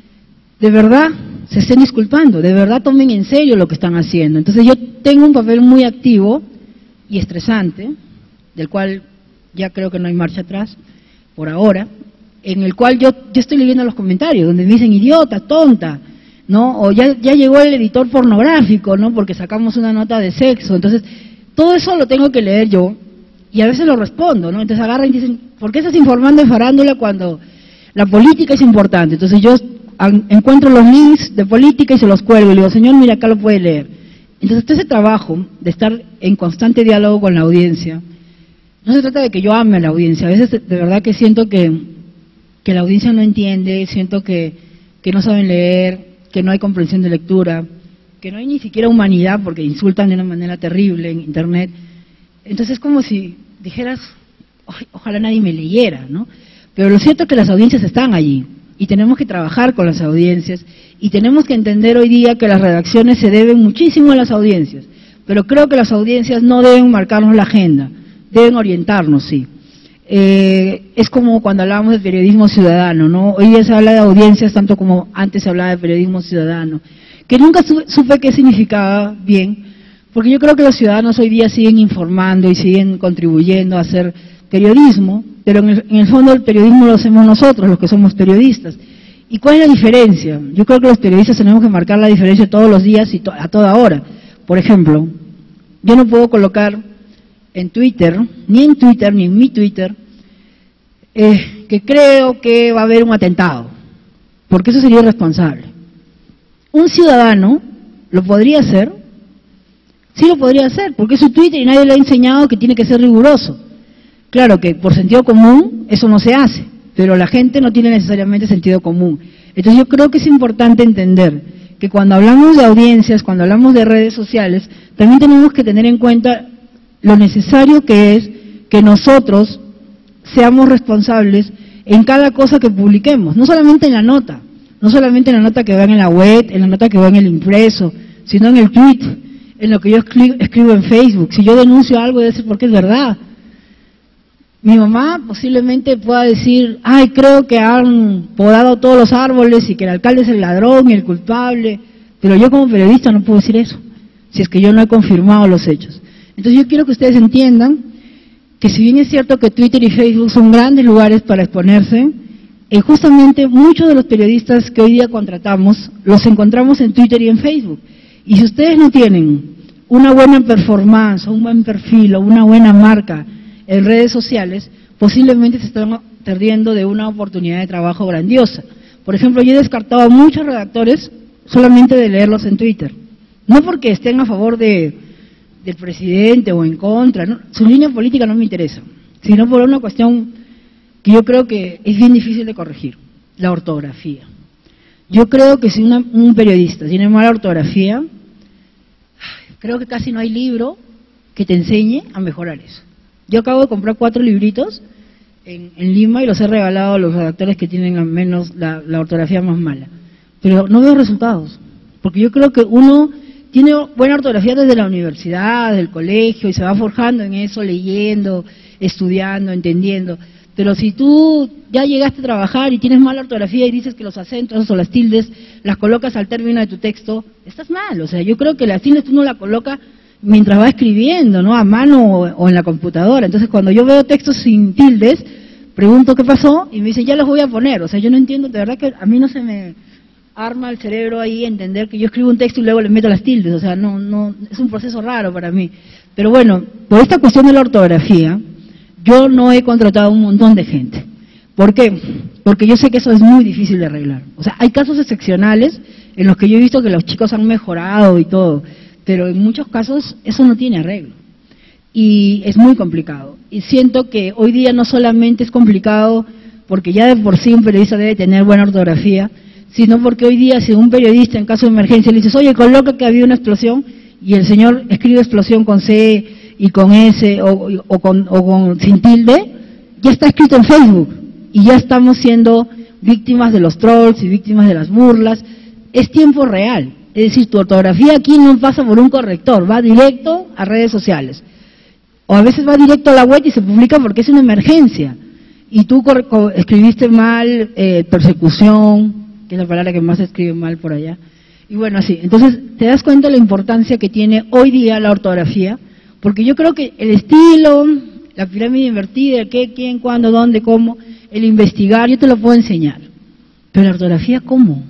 de verdad se estén disculpando, de verdad tomen en serio lo que están haciendo. Entonces yo tengo un papel muy activo y estresante, del cual ya creo que no hay marcha atrás, por ahora, en el cual yo, yo estoy leyendo los comentarios, donde me dicen idiota, tonta, ¿no? O ya, ya llegó el editor pornográfico, ¿no? Porque sacamos una nota de sexo. Entonces, todo eso lo tengo que leer yo, y a veces lo respondo, ¿no? Entonces agarran y dicen, ¿por qué estás informando de farándula cuando la política es importante? Entonces yo encuentro los links de política y se los cuelgo, y le digo, señor, mira, acá lo puede leer. Entonces, todo ese trabajo de estar en constante diálogo con la audiencia, no se trata de que yo ame a la audiencia, a veces de verdad que siento que, que la audiencia no entiende, siento que, que no saben leer, que no hay comprensión de lectura, que no hay ni siquiera humanidad porque insultan de una manera terrible en Internet. Entonces es como si dijeras, ojalá nadie me leyera, ¿no? Pero lo cierto es que las audiencias están allí y tenemos que trabajar con las audiencias y tenemos que entender hoy día que las redacciones se deben muchísimo a las audiencias, pero creo que las audiencias no deben marcarnos la agenda, deben orientarnos, sí. Eh, es como cuando hablábamos de periodismo ciudadano, ¿no? Hoy día se habla de audiencias tanto como antes se hablaba de periodismo ciudadano, que nunca supe qué significaba bien, porque yo creo que los ciudadanos hoy día siguen informando y siguen contribuyendo a hacer periodismo, pero en el, en el fondo el periodismo lo hacemos nosotros, los que somos periodistas. ¿Y cuál es la diferencia? Yo creo que los periodistas tenemos que marcar la diferencia todos los días y to a toda hora. Por ejemplo, yo no puedo colocar en Twitter, ni en Twitter, ni en mi Twitter, eh, que creo que va a haber un atentado, porque eso sería irresponsable. Un ciudadano lo podría hacer, sí lo podría hacer, porque es su Twitter y nadie le ha enseñado que tiene que ser riguroso. Claro que por sentido común eso no se hace, pero la gente no tiene necesariamente sentido común. Entonces yo creo que es importante entender que cuando hablamos de audiencias, cuando hablamos de redes sociales, también tenemos que tener en cuenta lo necesario que es que nosotros seamos responsables en cada cosa que publiquemos, no solamente en la nota, no solamente en la nota que vean en la web, en la nota que vean en el impreso, sino en el tweet, en lo que yo escribo en Facebook. Si yo denuncio algo, debe ser porque es verdad. Mi mamá posiblemente pueda decir, ay, creo que han podado todos los árboles y que el alcalde es el ladrón y el culpable, pero yo como periodista no puedo decir eso, si es que yo no he confirmado los hechos. Entonces yo quiero que ustedes entiendan que si bien es cierto que Twitter y Facebook son grandes lugares para exponerse, eh, justamente muchos de los periodistas que hoy día contratamos los encontramos en Twitter y en Facebook. Y si ustedes no tienen una buena performance, o un buen perfil, o una buena marca en redes sociales, posiblemente se están perdiendo de una oportunidad de trabajo grandiosa. Por ejemplo, yo he descartado a muchos redactores solamente de leerlos en Twitter. No porque estén a favor de, del presidente o en contra, ¿no? Su línea política no me interesa, sino por una cuestión que yo creo que es bien difícil de corregir, la ortografía. Yo creo que si una, un periodista tiene mala ortografía, creo que casi no hay libro que te enseñe a mejorar eso. Yo acabo de comprar cuatro libritos en, en Lima y los he regalado a los redactores que tienen al menos la, la ortografía más mala. Pero no veo resultados, porque yo creo que uno tiene buena ortografía desde la universidad, desde el colegio, y se va forjando en eso, leyendo, estudiando, entendiendo. Pero si tú ya llegaste a trabajar y tienes mala ortografía y dices que los acentos o las tildes las colocas al término de tu texto, estás mal. O sea, yo creo que las tildes tú no las colocas mientras va escribiendo, ¿no? A mano o, o en la computadora. Entonces, cuando yo veo textos sin tildes, pregunto qué pasó y me dicen, ya los voy a poner. O sea, yo no entiendo, de verdad que a mí no se me arma el cerebro ahí entender que yo escribo un texto y luego le meto las tildes. O sea, no, no, es un proceso raro para mí. Pero bueno, por esta cuestión de la ortografía, yo no he contratado a un montón de gente. ¿Por qué? Porque yo sé que eso es muy difícil de arreglar. O sea, hay casos excepcionales en los que yo he visto que los chicos han mejorado y todo, pero en muchos casos eso no tiene arreglo. Y es muy complicado. Y siento que hoy día no solamente es complicado porque ya de por sí un periodista debe tener buena ortografía, sino porque hoy día si un periodista en caso de emergencia le dices, oye, coloca que había una explosión, y el señor escribe explosión con C y con S o, o, con, o con sin tilde, ya está escrito en Facebook y ya estamos siendo víctimas de los trolls y víctimas de las burlas. Es tiempo real, es decir, tu ortografía aquí no pasa por un corrector, va directo a redes sociales, o a veces va directo a la web y se publica porque es una emergencia, y tú escribiste mal, eh, persecución, que es la palabra que más se escribe mal por allá, y bueno, así. Entonces, te das cuenta de la importancia que tiene hoy día la ortografía, porque yo creo que el estilo, la pirámide invertida, el qué, quién, cuándo, dónde, cómo, el investigar, yo te lo puedo enseñar. Pero la ortografía, ¿cómo?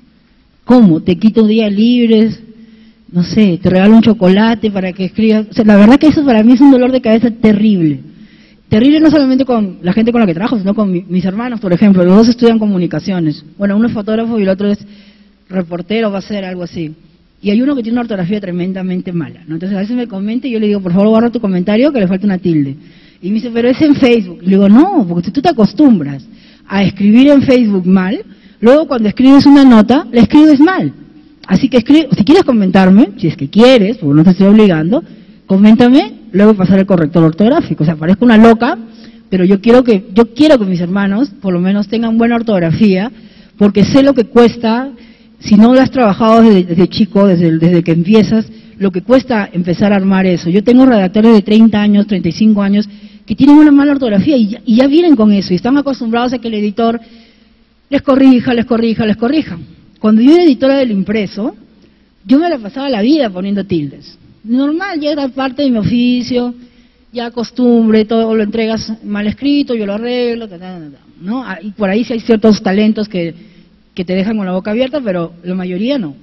¿Cómo? Te quito días libres, no sé, te regalo un chocolate para que escribas. O sea, la verdad que eso para mí es un dolor de cabeza terrible. Terrible no solamente con la gente con la que trabajo, sino con mi, mis hermanos, por ejemplo. Los dos estudian comunicaciones. Bueno, uno es fotógrafo y el otro es reportero, va a ser algo así. Y hay uno que tiene una ortografía tremendamente mala, ¿no? Entonces a veces me comenta y yo le digo, por favor, borra tu comentario que le falta una tilde. Y me dice, pero es en Facebook. Y le digo, no, porque si tú te acostumbras a escribir en Facebook mal, luego cuando escribes una nota, la escribes mal. Así que escribe, si quieres comentarme, si es que quieres, porque no te estoy obligando, coméntame, luego pasar el corrector ortográfico. O sea, parezco una loca, pero yo quiero que, yo quiero que mis hermanos, por lo menos, tengan buena ortografía, porque sé lo que cuesta. Si no lo has trabajado desde, desde chico, desde, desde que empiezas, lo que cuesta empezar a armar eso. Yo tengo redactores de treinta años, treinta y cinco años, que tienen una mala ortografía y ya, y ya vienen con eso, y están acostumbrados a que el editor les corrija, les corrija, les corrija. Cuando yo era editora del impreso, yo me la pasaba la vida poniendo tildes. Normal, ya era parte de mi oficio, ya costumbre, todo lo entregas mal escrito, yo lo arreglo, ta, ta, ta, ta, ¿no? Y por ahí sí hay ciertos talentos que, que te dejan con la boca abierta, pero la mayoría no.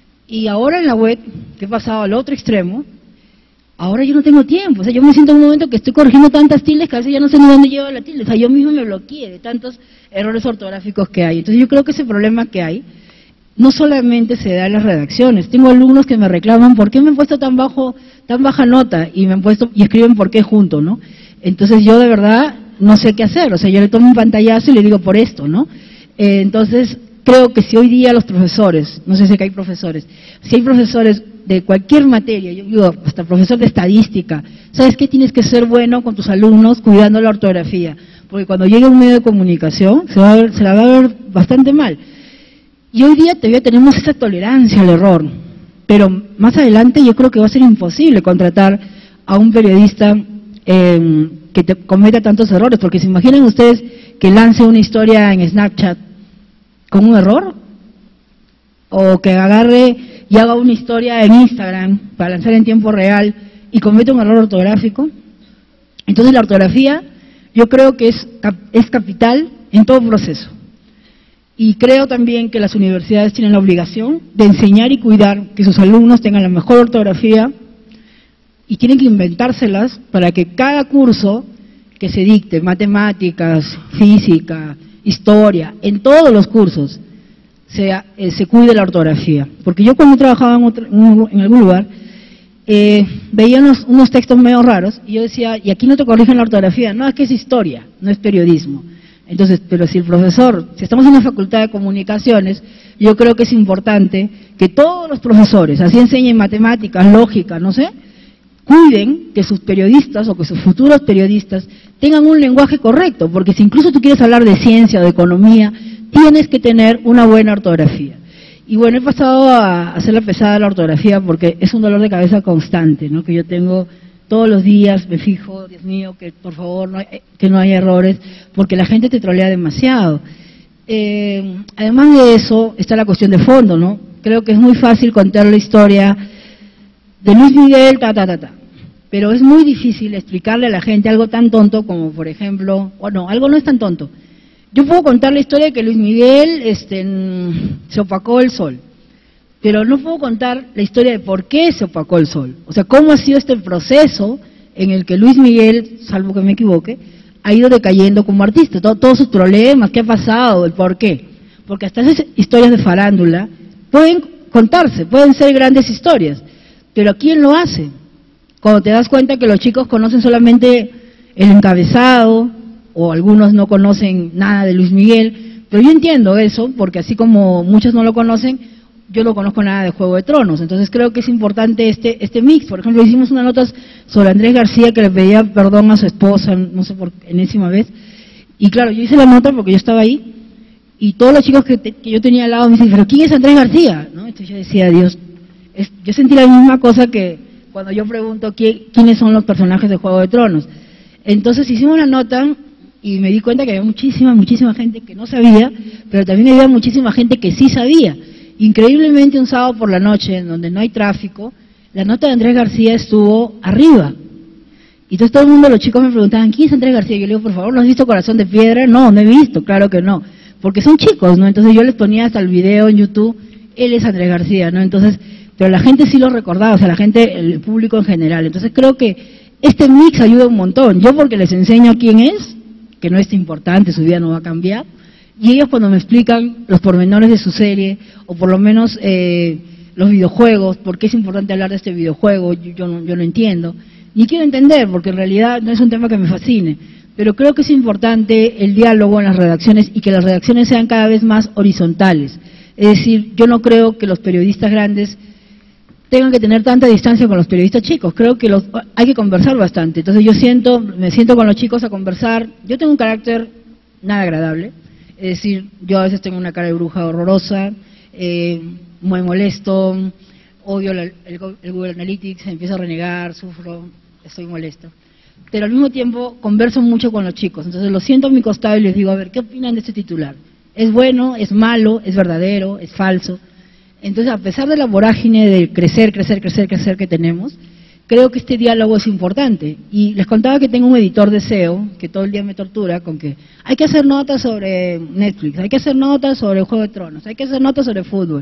Y ahora en la web, que he pasado al otro extremo, ahora yo no tengo tiempo. O sea, yo me siento en un momento que estoy corrigiendo tantas tildes que a veces ya no sé ni dónde lleva la tilde. O sea, yo mismo me bloqueé de tantos errores ortográficos que hay. Entonces yo creo que ese problema que hay no solamente se da en las redacciones. Tengo alumnos que me reclaman, ¿por qué me han puesto tan bajo, tan baja nota? Y me han puesto, y escriben por qué junto, ¿no? Entonces yo de verdad no sé qué hacer. O sea, yo le tomo un pantallazo y le digo por esto, ¿no? Eh, entonces, creo que si hoy día los profesores, no sé si hay profesores, si hay profesores de cualquier materia, yo digo, hasta profesor de estadística, ¿sabes qué? Tienes que ser bueno con tus alumnos cuidando la ortografía, porque cuando llegue un medio de comunicación se, va a ver, se la va a ver bastante mal. Y hoy día todavía tenemos esa tolerancia al error, pero más adelante yo creo que va a ser imposible contratar a un periodista eh, que te cometa tantos errores, porque se imaginan ustedes que lance una historia en Snapchat con un error, o que agarre y haga una historia en Instagram para lanzar en tiempo real y cometa un error ortográfico. Entonces la ortografía yo creo que es, es capital en todo proceso. Y creo también que las universidades tienen la obligación de enseñar y cuidar que sus alumnos tengan la mejor ortografía y tienen que inventárselas para que cada curso que se dicte, matemáticas, física, historia, en todos los cursos, se, eh, se cuide la ortografía. Porque yo cuando trabajaba en, otro, en algún lugar, eh, veía unos, unos textos medio raros y yo decía, y aquí no te corrigen la ortografía, no, es que es historia, no es periodismo. Entonces, pero si el profesor, si estamos en una facultad de comunicaciones, yo creo que es importante que todos los profesores, así enseñen matemáticas, lógica, no sé, cuiden que sus periodistas o que sus futuros periodistas tengan un lenguaje correcto, porque si incluso tú quieres hablar de ciencia o de economía, tienes que tener una buena ortografía. Y bueno, he pasado a hacer la pesada de la ortografía porque es un dolor de cabeza constante, ¿no? Que yo tengo todos los días, me fijo, Dios mío, que por favor no hay, que no haya errores, porque la gente te trolea demasiado. Eh, además de eso, está la cuestión de fondo, ¿no? Creo que es muy fácil contar la historia de Luis Miguel, ta, ta, ta, ta. Pero es muy difícil explicarle a la gente algo tan tonto como, por ejemplo, o no, algo no es tan tonto. Yo puedo contar la historia de que Luis Miguel este, se opacó el sol, pero no puedo contar la historia de por qué se opacó el sol. O sea, cómo ha sido este proceso en el que Luis Miguel, salvo que me equivoque, ha ido decayendo como artista, todo, todos sus problemas, qué ha pasado, el por qué. Porque hasta esas historias de farándula pueden contarse, pueden ser grandes historias, pero ¿quién lo hace? Cuando te das cuenta que los chicos conocen solamente el encabezado, o algunos no conocen nada de Luis Miguel, pero yo entiendo eso, porque así como muchos no lo conocen, yo no conozco nada de Juego de Tronos, entonces creo que es importante este este mix. Por ejemplo, hicimos una nota sobre Andrés García, que le pedía perdón a su esposa, no sé por enésima vez, y claro, yo hice la nota porque yo estaba ahí, y todos los chicos que, te, que yo tenía al lado me dicen, pero ¿quién es Andrés García? ¿No? Entonces yo decía, Dios, es, yo sentí la misma cosa que cuando yo pregunto quién, quiénes son los personajes de Juego de Tronos. Entonces hicimos la nota y me di cuenta que había muchísima, muchísima gente que no sabía, pero también había muchísima gente que sí sabía. Increíblemente, un sábado por la noche, en donde no hay tráfico, la nota de Andrés García estuvo arriba. Y entonces todo el mundo, los chicos me preguntaban, ¿quién es Andrés García? Y yo le digo, por favor, ¿no has visto Corazón de Piedra? No, no he visto, claro que no. Porque son chicos, ¿no? Entonces yo les ponía hasta el video en YouTube, él es Andrés García, ¿no? Entonces, pero la gente sí lo recordaba, o sea, la gente, el público en general. Entonces creo que este mix ayuda un montón. Yo porque les enseño quién es, que no es importante, su vida no va a cambiar, y ellos cuando me explican los pormenores de su serie, o por lo menos eh, los videojuegos, por qué es importante hablar de este videojuego, yo, yo, no, yo no entiendo, ni quiero entender, porque en realidad no es un tema que me fascine, pero creo que es importante el diálogo en las redacciones y que las redacciones sean cada vez más horizontales. Es decir, yo no creo que los periodistas grandes tengan que tener tanta distancia con los periodistas chicos, creo que los, hay que conversar bastante. Entonces yo siento, me siento con los chicos a conversar, yo tengo un carácter nada agradable, es decir, yo a veces tengo una cara de bruja horrorosa, eh, muy molesto, odio el, el, el Google Analytics, empiezo a renegar, sufro, estoy molesto. Pero al mismo tiempo converso mucho con los chicos, entonces los siento a mi costado y les digo, a ver, ¿qué opinan de este titular? ¿Es bueno, es malo, es verdadero, es falso? Entonces, a pesar de la vorágine de crecer, crecer, crecer, crecer que tenemos, creo que este diálogo es importante. Y les contaba que tengo un editor de S E O que todo el día me tortura con que hay que hacer notas sobre Netflix, hay que hacer notas sobre Juego de Tronos, hay que hacer notas sobre fútbol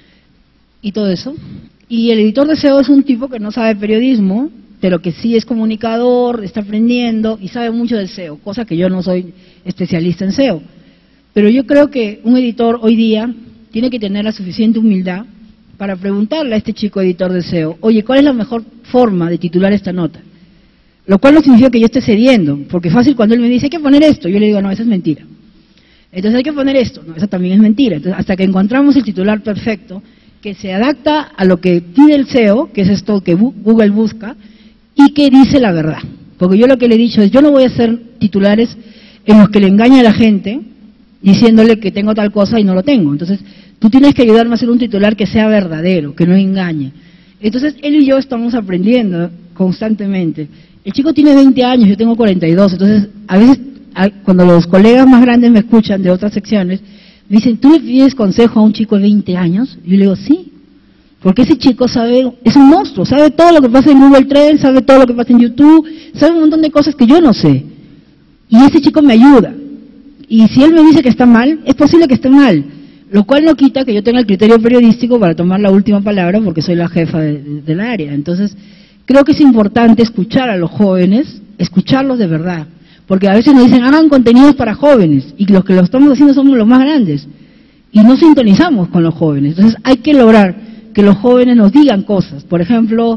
y todo eso. Y el editor de S E O es un tipo que no sabe periodismo, pero que sí es comunicador, está aprendiendo y sabe mucho del S E O, cosa que yo no soy especialista en S E O. Pero yo creo que un editor hoy día tiene que tener la suficiente humildad para preguntarle a este chico editor de S E O, oye, ¿cuál es la mejor forma de titular esta nota? Lo cual no significa que yo esté cediendo, porque fácil cuando él me dice, hay que poner esto, yo le digo, no, eso es mentira. Entonces hay que poner esto, ¿no? Eso también es mentira. Entonces, hasta que encontramos el titular perfecto, que se adapta a lo que pide el S E O, que es esto que Google busca, y que dice la verdad. Porque yo lo que le he dicho es, yo no voy a hacer titulares en los que le engaña a la gente, diciéndole que tengo tal cosa y no lo tengo. Entonces, tú tienes que ayudarme a hacer un titular que sea verdadero, que no engañe. Entonces, él y yo estamos aprendiendo constantemente. El chico tiene veinte años, yo tengo cuarenta y dos, entonces, a veces, cuando los colegas más grandes me escuchan de otras secciones, me dicen, ¿tú le pides consejo a un chico de veinte años? Y yo le digo, sí, porque ese chico sabe, es un monstruo, sabe todo lo que pasa en Google Trends, sabe todo lo que pasa en YouTube, sabe un montón de cosas que yo no sé. Y ese chico me ayuda. Y si él me dice que está mal, es posible que esté mal, lo cual no quita que yo tenga el criterio periodístico para tomar la última palabra porque soy la jefa de, de, del área. Entonces, creo que es importante escuchar a los jóvenes, escucharlos de verdad, porque a veces nos dicen, hagan contenidos para jóvenes, y los que lo estamos haciendo somos los más grandes, y no sintonizamos con los jóvenes. Entonces, hay que lograr que los jóvenes nos digan cosas. Por ejemplo,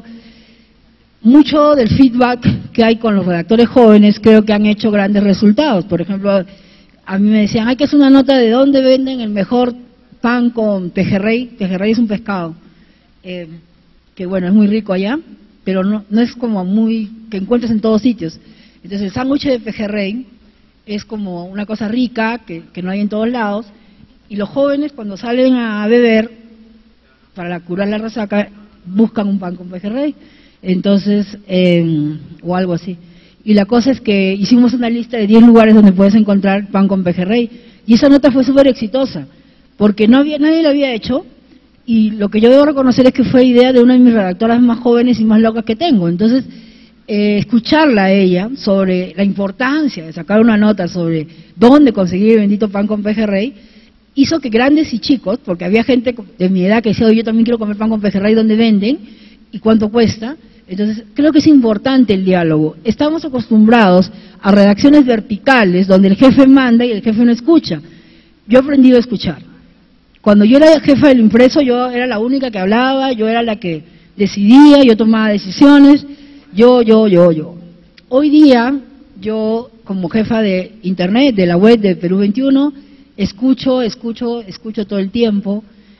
mucho del feedback que hay con los redactores jóvenes creo que han hecho grandes resultados. Por ejemplo, a mí me decían, hay que hacer una nota de dónde venden el mejor pan con pejerrey. Pejerrey es un pescado, eh, que bueno, es muy rico allá, pero no, no es como muy, que encuentres en todos sitios. Entonces el sándwich de pejerrey es como una cosa rica, que, que no hay en todos lados, y los jóvenes cuando salen a beber, para curar la resaca, buscan un pan con pejerrey, entonces, eh, o algo así. Y la cosa es que hicimos una lista de diez lugares donde puedes encontrar pan con pejerrey, y esa nota fue súper exitosa, porque no había, nadie la había hecho, y lo que yo debo reconocer es que fue idea de una de mis redactoras más jóvenes y más locas que tengo. Entonces, eh, escucharla a ella sobre la importancia de sacar una nota sobre dónde conseguir el bendito pan con pejerrey, hizo que grandes y chicos, porque había gente de mi edad que decía, yo también quiero comer pan con pejerrey, ¿dónde venden? ¿Y cuánto cuesta? Entonces, creo que es importante el diálogo. Estamos acostumbrados a redacciones verticales donde el jefe manda y el jefe no escucha. Yo he aprendido a escuchar. Cuando yo era jefa del impreso, yo era la única que hablaba, yo era la que decidía, yo tomaba decisiones, yo, yo, yo, yo. Hoy día, yo como jefa de internet, de la web de Perú veintiuno, escucho, escucho, escucho todo el tiempo,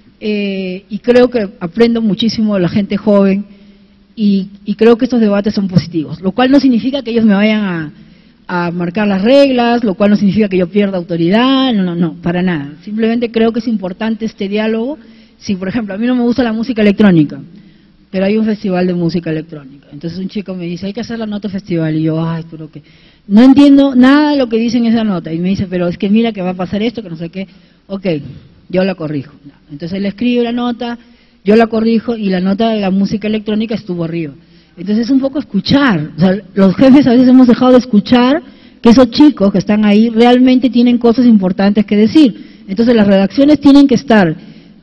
eh, y creo que aprendo muchísimo de la gente joven, y, y creo que estos debates son positivos, lo cual no significa que ellos me vayan a, a marcar las reglas, lo cual no significa que yo pierda autoridad, no, no, no, para nada. Simplemente creo que es importante este diálogo. Si, por ejemplo, a mí no me gusta la música electrónica, pero hay un festival de música electrónica, entonces un chico me dice, hay que hacer la nota festival, y yo, ay, pero que no entiendo nada de lo que dice en esa nota, y me dice, pero es que mira que va a pasar esto, que no sé qué, ok, yo la corrijo. Entonces él escribe la nota, yo la corrijo, y la nota de la música electrónica estuvo arriba. Entonces es un poco escuchar, o sea, los jefes a veces hemos dejado de escuchar que esos chicos que están ahí realmente tienen cosas importantes que decir. Entonces las redacciones tienen que estar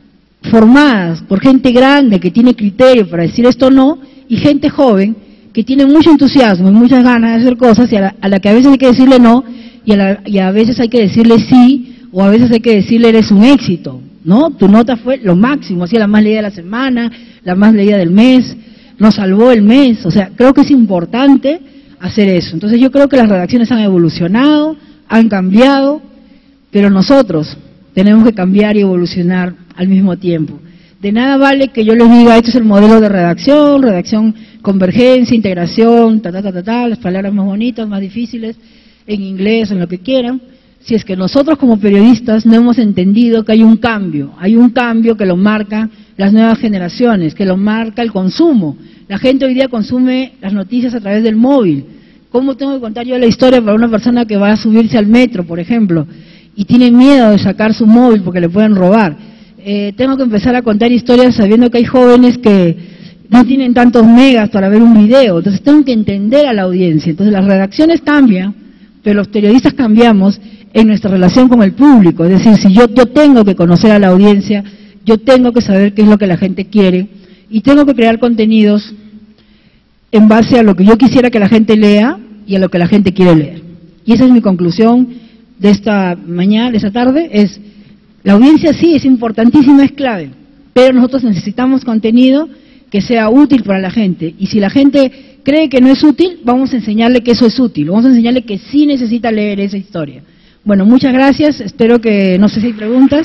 formadas por gente grande que tiene criterio para decir esto no, y gente joven que tiene mucho entusiasmo y muchas ganas de hacer cosas, y a la, a la que a veces hay que decirle no, y a, la, y a veces hay que decirle sí, o a veces hay que decirle eres un éxito, ¿no? Tu nota fue lo máximo, así la más leída de la semana, la más leída del mes, nos salvó el mes. O sea, creo que es importante hacer eso. Entonces yo creo que las redacciones han evolucionado, han cambiado, pero nosotros tenemos que cambiar y evolucionar al mismo tiempo. De nada vale que yo les diga, este es el modelo de redacción, redacción, convergencia, integración, ta, ta, ta, ta, ta, las palabras más bonitas, más difíciles, en inglés, en lo que quieran, si es que nosotros como periodistas no hemos entendido que hay un cambio, hay un cambio que lo marcan las nuevas generaciones, que lo marca el consumo. La gente hoy día consume las noticias a través del móvil. ¿Cómo tengo que contar yo la historia para una persona que va a subirse al metro, por ejemplo, y tiene miedo de sacar su móvil porque le pueden robar? Eh, tengo que empezar a contar historias sabiendo que hay jóvenes que no tienen tantos megas para ver un video, entonces tengo que entender a la audiencia. Entonces las redacciones cambian, pero los periodistas cambiamos en nuestra relación con el público. Es decir, si yo, yo tengo que conocer a la audiencia, yo tengo que saber qué es lo que la gente quiere, y tengo que crear contenidos en base a lo que yo quisiera que la gente lea y a lo que la gente quiere leer. Y esa es mi conclusión de esta mañana, de esta tarde, es la audiencia sí es importantísima, es clave, pero nosotros necesitamos contenido que sea útil para la gente, y si la gente cree que no es útil, vamos a enseñarle que eso es útil, vamos a enseñarle que sí necesita leer esa historia, Bueno, muchas gracias, espero que, no sé si hay preguntas.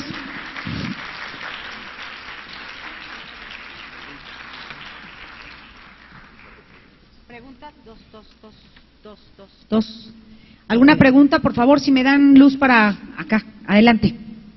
Pregunta dos, dos, dos, dos, dos, dos. ¿Alguna pregunta? Por favor, si me dan luz para acá. Adelante.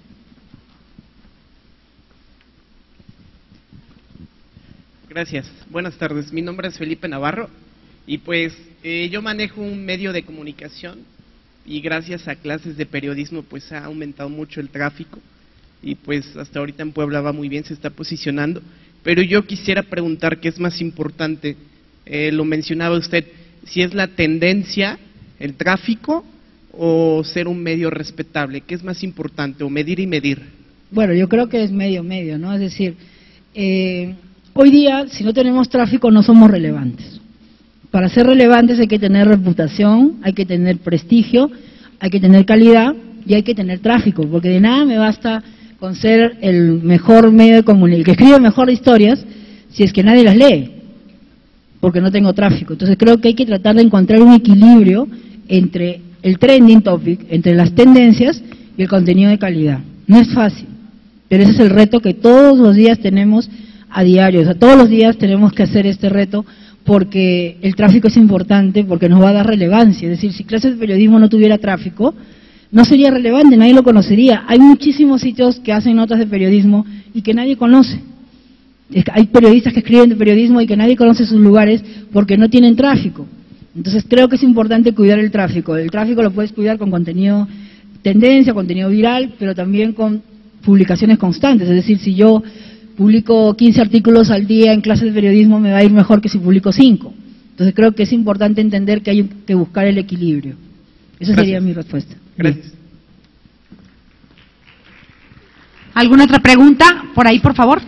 Gracias. Buenas tardes. Mi nombre es Felipe Navarro y pues eh, yo manejo un medio de comunicación y gracias a clases de periodismo pues ha aumentado mucho el tráfico y pues hasta ahorita en Puebla va muy bien, se está posicionando. Pero yo quisiera preguntar qué es más importante, eh, lo mencionaba usted, si es la tendencia, el tráfico o ser un medio respetable, ¿qué es más importante? ¿O medir y medir? Bueno, yo creo que es medio, medio, ¿no? Es decir, eh, hoy día, si no tenemos tráfico, no somos relevantes. Para ser relevantes hay que tener reputación, hay que tener prestigio, hay que tener calidad y hay que tener tráfico, porque de nada me basta con ser el mejor medio de comunicación, el que escribe mejor historias, si es que nadie las lee, porque no tengo tráfico. Entonces creo que hay que tratar de encontrar un equilibrio entre el trending topic, entre las tendencias y el contenido de calidad. No es fácil, pero ese es el reto que todos los días tenemos a diario, o sea, todos los días tenemos que hacer este reto porque el tráfico es importante, porque nos va a dar relevancia. Es decir, si clases de periodismo no tuviera tráfico, no sería relevante, nadie lo conocería. Hay muchísimos sitios que hacen notas de periodismo y que nadie conoce. Hay periodistas que escriben de periodismo y que nadie conoce sus lugares porque no tienen tráfico. Entonces creo que es importante cuidar el tráfico. El tráfico lo puedes cuidar con contenido tendencia, contenido viral, pero también con publicaciones constantes. Es decir, si yo publico quince artículos al día en clases de periodismo, me va a ir mejor que si publico cinco. Entonces creo que es importante entender que hay que buscar el equilibrio. Esa Gracias. sería mi respuesta. Gracias. Bien. ¿Alguna otra pregunta? Por ahí, por favor.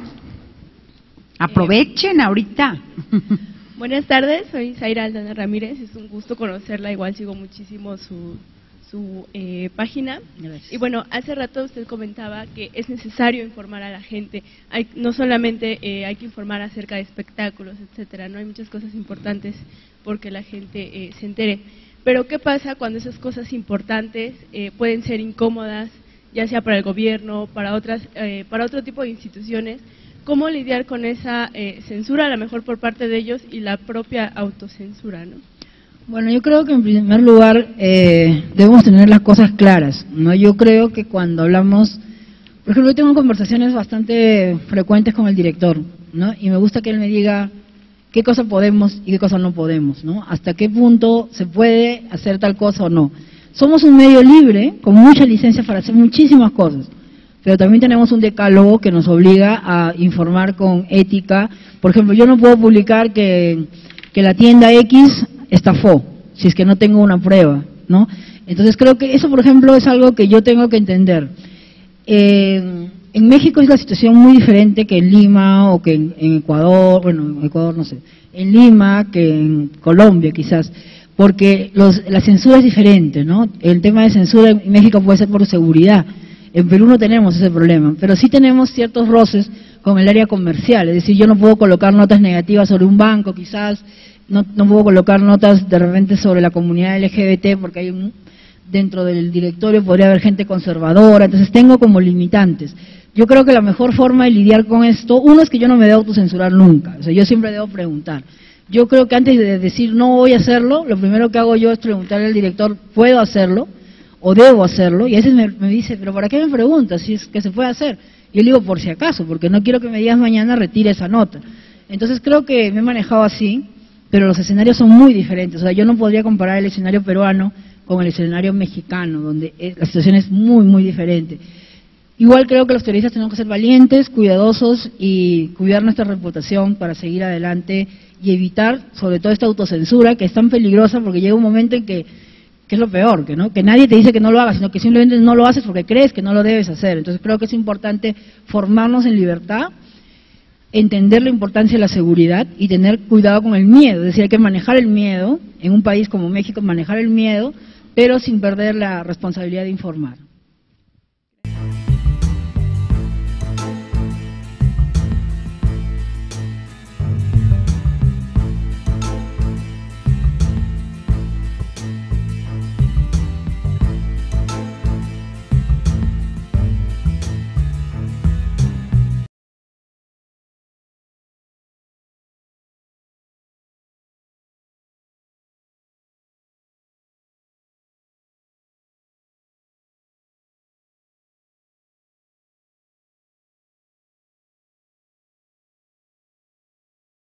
Aprovechen ahorita. Buenas tardes, soy Zaira Aldana Ramírez, es un gusto conocerla, igual sigo muchísimo su, su eh, página. Gracias. Y bueno, hace rato usted comentaba que es necesario informar a la gente, hay, no solamente eh, hay que informar acerca de espectáculos, etcétera, no hay muchas cosas importantes porque la gente eh, se entere. Pero ¿qué pasa cuando esas cosas importantes eh, pueden ser incómodas, ya sea para el gobierno, para otras, eh, para otro tipo de instituciones? ¿Cómo lidiar con esa eh, censura, a lo mejor por parte de ellos, y la propia autocensura, ¿no? Bueno, yo creo que en primer lugar eh, debemos tener las cosas claras, ¿no? Yo creo que cuando hablamos, por ejemplo, yo tengo conversaciones bastante frecuentes con el director, ¿no? Y me gusta que él me diga qué cosa podemos y qué cosa no podemos, ¿no? Hasta qué punto se puede hacer tal cosa o no. Somos un medio libre, con mucha licencia para hacer muchísimas cosas, pero también tenemos un decálogo que nos obliga a informar con ética. Por ejemplo, yo no puedo publicar que, que la tienda X estafó, si es que no tengo una prueba, ¿no? Entonces creo que eso, por ejemplo, es algo que yo tengo que entender. Eh, en México es la situación muy diferente que en Lima o que en, en Ecuador, bueno, en Ecuador no sé, en Lima que en Colombia quizás, porque los, la censura es diferente, ¿no? El tema de censura en México puede ser por seguridad. En Perú no tenemos ese problema, pero sí tenemos ciertos roces con el área comercial, es decir, yo no puedo colocar notas negativas sobre un banco quizás, no, no puedo colocar notas de repente sobre la comunidad L G B T porque hay un, dentro del directorio podría haber gente conservadora, entonces tengo como limitantes. Yo creo que la mejor forma de lidiar con esto, uno es que yo no me debo autocensurar nunca, o sea, yo siempre debo preguntar. Yo creo que antes de decir no voy a hacerlo, lo primero que hago yo es preguntarle al director, ¿puedo hacerlo? O debo hacerlo, y a veces me, me dice, pero ¿para qué me preguntas si es que se puede hacer? Y yo le digo, por si acaso, porque no quiero que me digas mañana retire esa nota. Entonces creo que me he manejado así, pero los escenarios son muy diferentes. O sea, yo no podría comparar el escenario peruano con el escenario mexicano, donde es, la situación es muy, muy diferente. Igual creo que los periodistas tenemos que ser valientes, cuidadosos y cuidar nuestra reputación para seguir adelante y evitar, sobre todo, esta autocensura que es tan peligrosa porque llega un momento en que que es lo peor, que no que nadie te dice que no lo hagas, sino que simplemente no lo haces porque crees que no lo debes hacer. Entonces creo que es importante formarnos en libertad, entender la importancia de la seguridad y tener cuidado con el miedo. Es decir, hay que manejar el miedo, en un país como México, manejar el miedo, pero sin perder la responsabilidad de informar.